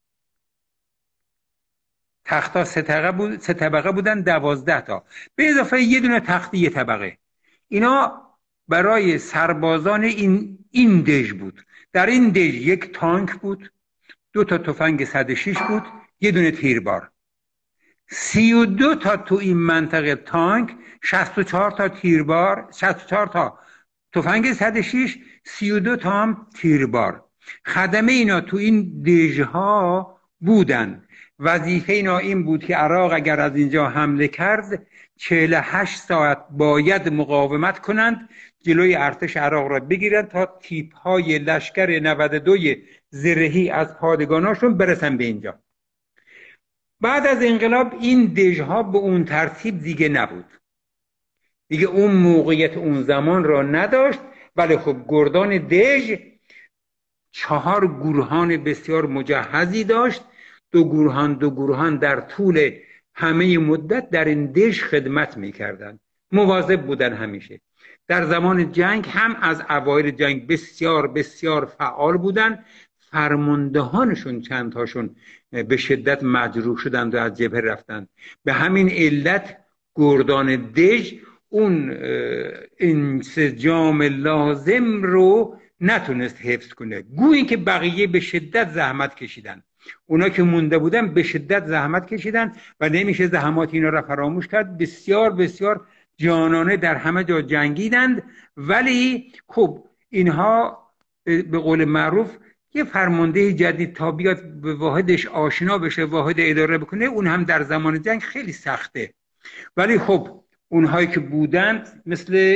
تخت‌ها 3 طبقه بودن، 12 تا به اضافه یه دونه تخت 1 طبقه. اینا برای سربازان این دژ بود. در این دژ یک تانک بود، 2 تا تفنگ 106 بود، یه دونه تیربار. 32 تا تو این منطقه تانک، 64 تا تیربار، 64 تا تفنگ 106، 32 تا هم تیربار. خدمه اینا تو این دژها بودن. وظیفه اینا این بود که عراق اگر از اینجا حمله کرد 48 ساعت باید مقاومت کنند، جلوی ارتش عراق را بگیرند تا تیپ های لشکر 92 زرهی از پادگاناشون برسن به اینجا. بعد از انقلاب این دژها به اون ترتیب دیگه نبود، دیگه اون موقعیت اون زمان را نداشت. ولی خب گردان دژ 4 گروهان بسیار مجهزی داشت. 2 گروهان در طول همه مدت در این دژ خدمت میکردند، مواظب بودن همیشه. در زمان جنگ هم از اوایل جنگ بسیار بسیار فعال بودن. فرماندهانشون چند تاشون به شدت مجروح شدند و از جبهه رفتند. به همین علت گردان دژ اون انسجام لازم رو نتونست حفظ کنه، گویی که بقیه به شدت زحمت کشیدن. اونا که مونده بودن به شدت زحمت کشیدن و نمیشه زحمات اینا را فراموش کرد. بسیار بسیار جانانه در همه جا جنگیدند. ولی خب اینها به قول معروف یه فرمانده جدید تا بیاد به واحدش آشنا بشه، واحد اداره بکنه، اون هم در زمان جنگ خیلی سخته. ولی خب اونهایی که بودند مثل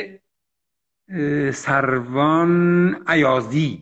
سروان عیاضی،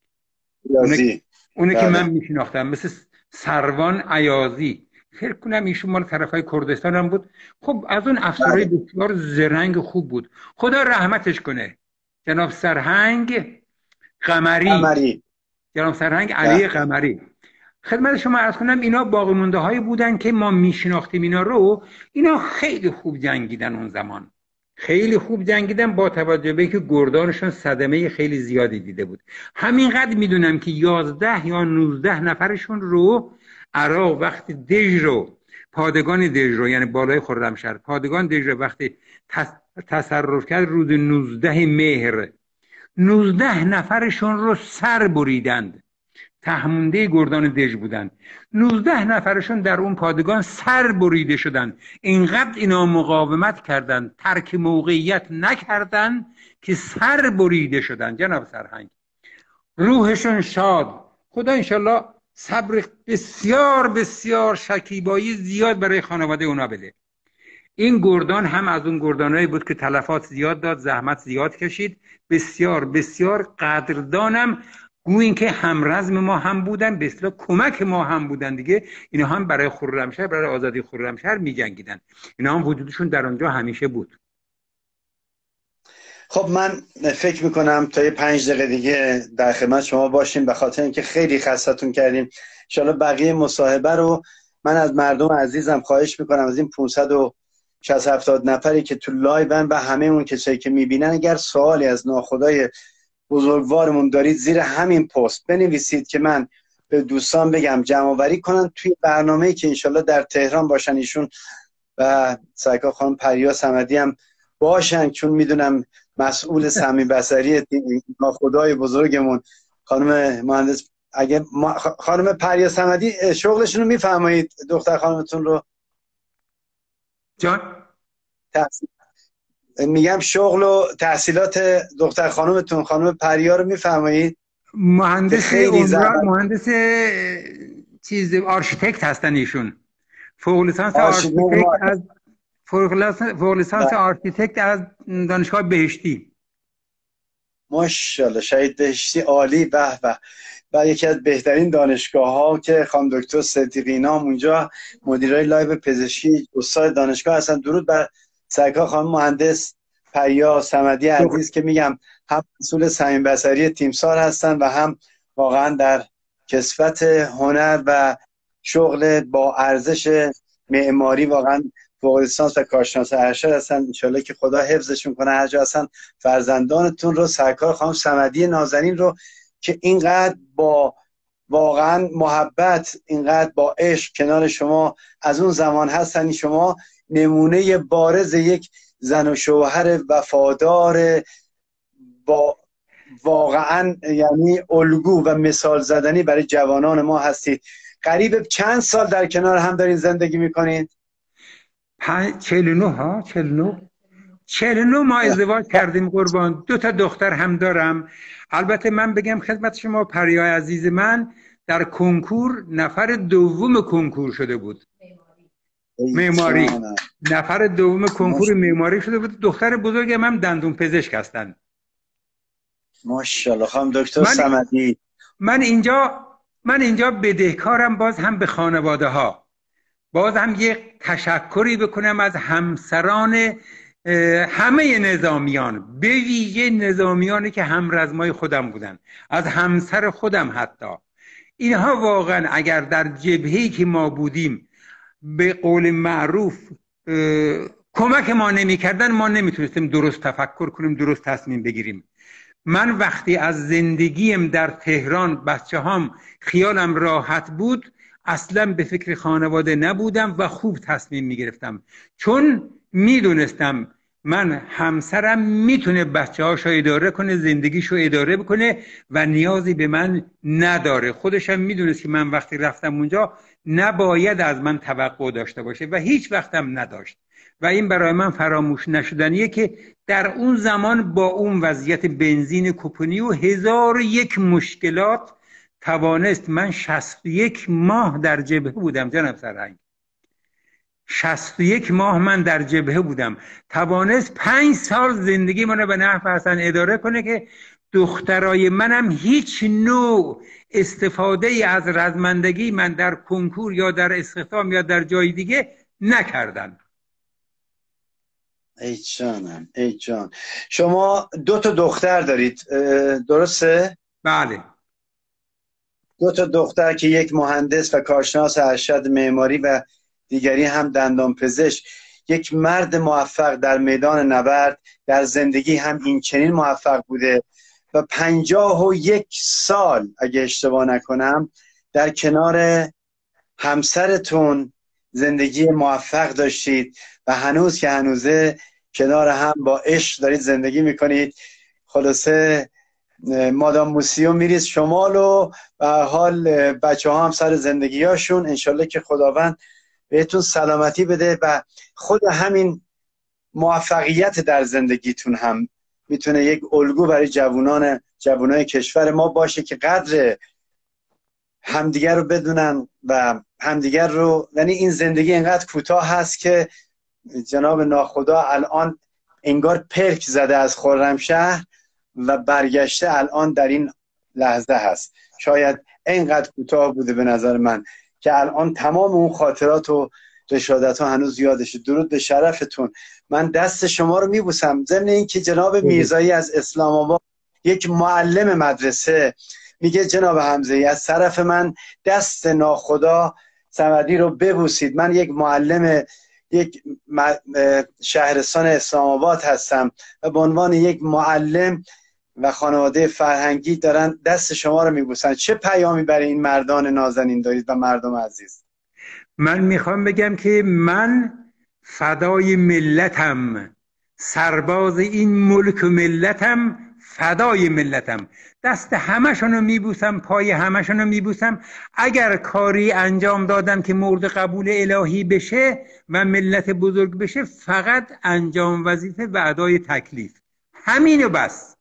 اونه که من میشناختم، مثل سروان عیاضی، فکر کنم ایشون مال طرفای کردستان هم بود. خب از اون افسرهای بسیار زرنگ خوب بود، خدا رحمتش کنه. جناب سرهنگ قمری، جناب سرهنگ علی قمری. خدمت شما عرض کنم اینا باقی مونده هایی بودن که ما میشناختیم اینا رو. اینا خیلی خوب جنگیدن اون زمان، خیلی خوب جنگیدن، با توجه به که گردانشون صدمه خیلی زیادی دیده بود. همینقدر میدونم که 11 یا 19 نفرشون رو عراق وقتی دژ رو پادگان دژ رو، یعنی بالای خرمشهر، پادگان دژ رو وقتی تصرف کرد روز 19 مهر 19 نفرشون رو سر بریدند. تهمونده گردان دژ بودند. 19 نفرشون در اون پادگان سر بریده شدند. اینقدر اینا مقاومت کردند، ترک موقعیت نکردند که سر بریده شدند. جناب سرهنگ روحشون شاد. خدا انشالله صبر بسیار بسیار شکیبایی زیاد برای خانواده اونا بده. این گردان هم از اون گردانایی بود که تلفات زیاد داد، زحمت زیاد کشید. بسیار بسیار قدردانم. گویین که همرزم ما هم بودن، به اصطلاح کمک ما هم بودن دیگه. اینا هم برای خرمشهر، برای آزادی خرمشهر می جنگیدن. اینا هم وجودشون در آنجا همیشه بود. خب من فکر میکنم تا یه 5 دقیقه دیگه در خدمت شما باشیم، به خاطر اینکه خیلی خستتون کردیم. ان شاءالله بقیه مصاحبه رو من از مردم عزیزم خواهش میکنم، از این 560-70 نفری که تو لایون و همه اون کسایی که میبینن، اگر سوالی از ناخدای بزرگوارمون دارید زیر همین پست بنویسید که من به دوستان بگم جمع آوری کنن توی برنامه‌ای که انشالله در تهران باشن ایشون و سرکار خانم پریا صمدی هم باشن، چون میدونم مسئول سمی بصری ناخدای بزرگمون خانم مهندس، اگه خانم پریا صمدی شغلشون رو میفرمایید دختر خانمتون رو جان؟ میگم شغل و تحصیلات دختر خانمتون خانم پریا رو میفرمایید؟ مهندس مهندس چیز آرشیتکت هستن ایشون. فوق لیسانس آرشیتکت از فوق لیسانس آرشیتکت از دانشگاه بهشتی. ماشاءالله شهید بهشتی، عالی. به به. و یکی از بهترین دانشگاه ها که خانم دکتر صدیقی نام اونجا مدیرای لایو پزشکی استاد دانشگاه هستن. درود بر سرکار خانم مهندس پریا صمدی عزیز که میگم هم مسئول سمیم بصری تیمسار هستن و هم واقعا در کسوت هنر و شغل با ارزش معماری واقعا فوق لیسانس و کارشناس ارشد هستن. انشالله که خدا حفظشون کنه هر جا هستن. فرزندانتون رو، سرکار خانم صمدی نازنین رو که اینقدر با واقعا محبت، اینقدر با عشق کنار شما از اون زمان هستن. شما نمونه بارز یک زن و شوهر وفادار با واقعا یعنی الگو و مثال زدنی برای جوانان ما هستید. قریب چند سال در کنار هم دارین زندگی میکنید؟ 49 49 ما ازدواج کردیم قربان. 2 تا دختر هم دارم. البته من بگم خدمت شما پریای عزیز من در کنکور نفر دوم کنکور شده بود. معماری نفر دوم کنکور معماری شده بود. دختر بزرگم هم دندون پزشک هستن. ماشاءالله خانم دکتر صمدی. من اینجا بدهکارم باز هم به خانواده ها. باز هم یک تشکری بکنم از همسران همه نظامیان، به ویژه نظامیانی که همرزمای خودم بودن، از همسر خودم حتی. اینها واقعا اگر در جبهه‌ای که ما بودیم به قول معروف کمک ما نمی کردن، ما نمیتونستیم درست تفکر کنیم، درست تصمیم بگیریم. من وقتی از زندگیم در تهران بچه هم خیالم راحت بود، اصلا به فکر خانواده نبودم و خوب تصمیم می گرفتم، چون می دونستم من همسرم میتونه بچه هاشو اداره کنه، زندگیشو اداره بکنه و نیازی به من نداره. خودشم میدونست که من وقتی رفتم اونجا نباید از من توقع داشته باشه و هیچ وقتم نداشت و این برای من فراموش نشدنیه که در اون زمان با اون وضعیت بنزین کوپنی و 1001 مشکلات توانست. من 61 ماه در جبهه بودم جناب سرهنگ، 61 ماه من در جبهه بودم. توانست 5 سال زندگی منو به نحو حسن اداره کنه که دخترای منم هیچ نوع استفاده ای از رزمندگی من در کنکور یا در استخدام یا در جای دیگه نکردن. ای جانم ای جان. شما 2 تا دختر دارید درسته؟ بله. 2 تا دختر که یک مهندس و کارشناس ارشد معماری و دیگری هم دندان پزشک. یک مرد موفق در میدان نبرد، در زندگی هم این چنین موفق بوده و 51 سال اگه اشتباه نکنم در کنار همسرتون زندگی موفق داشتید و هنوز که هنوزه کنار هم با عشق دارید زندگی میکنید. خلاصه مادام موسیو میریز شمال و به حال بچه ها هم سر زندگی هاشون انشالله که خداوند بهتون سلامتی بده و خود همین موفقیت در زندگیتون هم میتونه یک الگو برای جوانای کشور ما باشه که قدر همدیگر رو بدونن و همدیگر رو، یعنی این زندگی اینقدر کوتاه هست که جناب ناخدا الان انگار پرک زده از خرمشهر و برگشته الان در این لحظه هست. شاید اینقدر کوتاه بوده به نظر من که الان تمام اون خاطرات و رشادت ها هنوز یادشه. درود به شرفتون. من دست شما رو میبوسم. ضمن این که جناب میرزایی از اسلام آباد یک معلم مدرسه میگه جناب حمزه‌ای از طرف من دست ناخدا صمدی رو ببوسید. من یک معلم یک شهرستان اسلام آباد هستم و به عنوان یک معلم و خانواده فرهنگی دارن دست شما رو میبوسن. چه پیامی برای این مردان نازنین دارید و مردم عزیز؟ من میخوام بگم که من فدای ملتم، سرباز این ملک و ملتم، فدای ملتم. دست همشونو میبوسم، پای همشونو میبوسم. اگر کاری انجام دادم که مورد قبول الهی بشه و ملت بزرگ بشه، فقط انجام وظیفه و ادای تکلیف، همینو بس.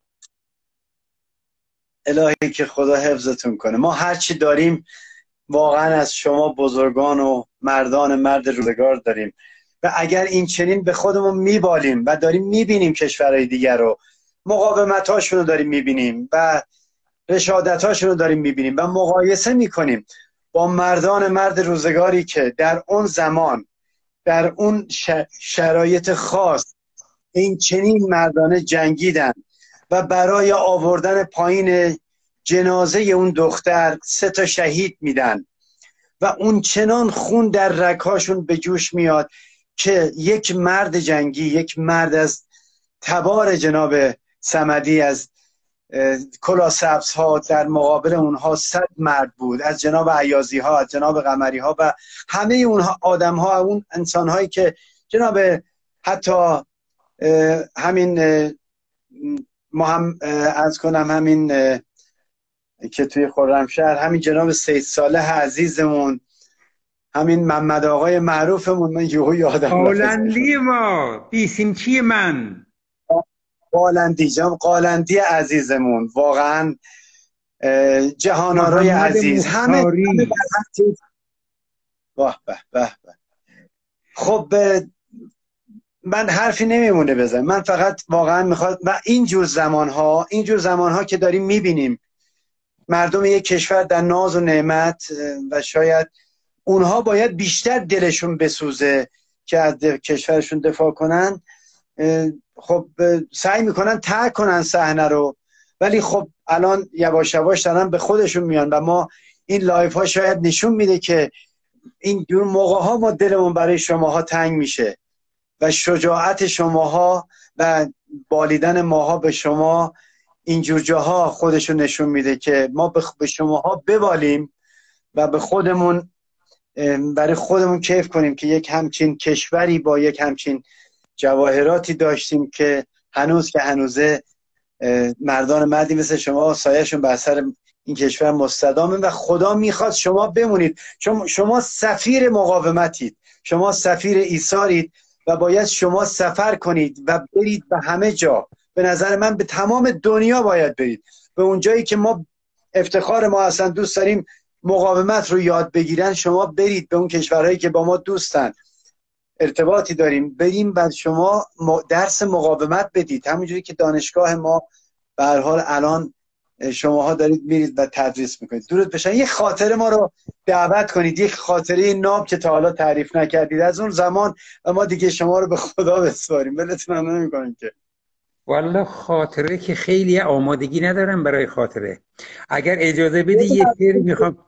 الهی که خدا حفظتون کنه. ما هرچی داریم واقعا از شما بزرگان و مرد روزگار داریم و اگر این چنین به خودمون میبالیم و داریم میبینیم کشورهای دیگر رو، مقاومتاشون رو داریم میبینیم و رشادتاشون رو داریم میبینیم و مقایسه میکنیم با مرد روزگاری که در اون زمان در اون شرایط خاص این چنین مردانه جنگیدن و برای آوردن پایین جنازه اون دختر 3 شهید میدن و اون چنان خون در رگهاشون به جوش میاد که یک مرد جنگی، یک مرد از تبار جناب صمدی از کلاسبز ها در مقابل اونها 100 مرد بود، از جناب عیازی ها، از جناب قمری ها و همه اونها آدم ها، اون انسان هایی که جناب حتی همین از کنم همین که توی خرمشهر همین جناب سید صالح عزیزمون، همین محمد آقای معروفمون، من یادم قالندی ما بیسیمچی من قالندی عزیزمون، واقعا جهان‌آرای عزیز، همه به. خب من حرفی نمیمونه بزنم. من فقط واقعا میخواد و اینجور زمانها که داریم میبینیم مردم یک کشور در ناز و نعمت و شاید اونها باید بیشتر دلشون بسوزه که از کشورشون دفاع کنن، خب سعی میکنن ترک کنن صحنه رو، ولی خب الان یواش یواش دارن به خودشون میان و ما این لایف ها شاید نشون میده که این جور موقع ها ما دلمون برای شماها تنگ میشه و شجاعت شماها و بالیدن ماها به شما اینجور جاها خودشون نشون میده که ما به شماها ببالیم و به خودمون برای خودمون کیف کنیم که یک همچین کشوری با یک همچین جواهراتی داشتیم که هنوز که هنوزه مردان مردی مثل شما سایه‌شون بر سر این کشور مستدامه و خدا میخواد شما بمونید. شما سفیر مقاومتید، شما سفیر ایثارید و باید شما سفر کنید و برید به همه جا. به نظر من به تمام دنیا باید برید، به اون جایی که ما افتخار ما اصلا دوست داریم مقاومت رو یاد بگیرن. شما برید به اون کشورهایی که با ما دوستن، ارتباطی داریم، بریم و شما درس مقاومت بدید، همونجوری که دانشگاه ما به هر حال الان شماها دارید میرید و تدریس میکنید. درود بشن. یک خاطره ما رو دعوت کنید، یک خاطره ناب که تا حالا تعریف نکردید از اون زمان و ما دیگه شما رو به خدا بسپاریم. ولتون نمیکنیم که والله خاطره که خیلی آمادگی ندارم برای خاطره. اگر اجازه بدی یک شعری میخوام،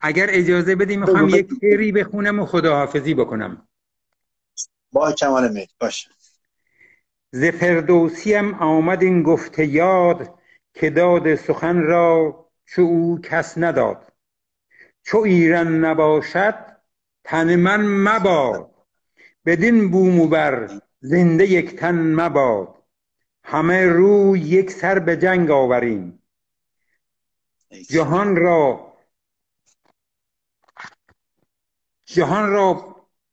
یک شعری بخونم و خداحافظی بکنم. با کمال میل باشه. ز فردوسیم آمد این گفته یاد، که داد سخن را چو او کس نداد. چو ایران نباشد تن من مباد، بدین بوم و بر زنده یک تن مباد. همه روی یک سر به جنگ آوریم، جهان را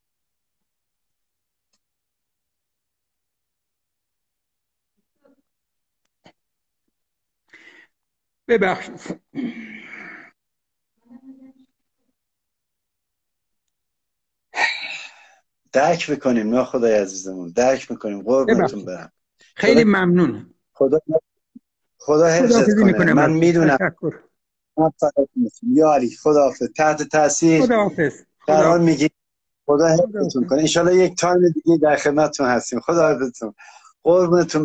ببخشید. درک بکنیم نه خدای عزیزمون، درک میکنیم. قربونتون برم. خیلی ممنون. خدا حفظت کنه. من میدونم. تشکر. یا علی خداحافظ. تحت تاثیر قرار میگی. خدا حفظتون کنه. ان شاءالله یک تایم دیگه در خدمتتون هستیم. خدا حفظتون. قربونتون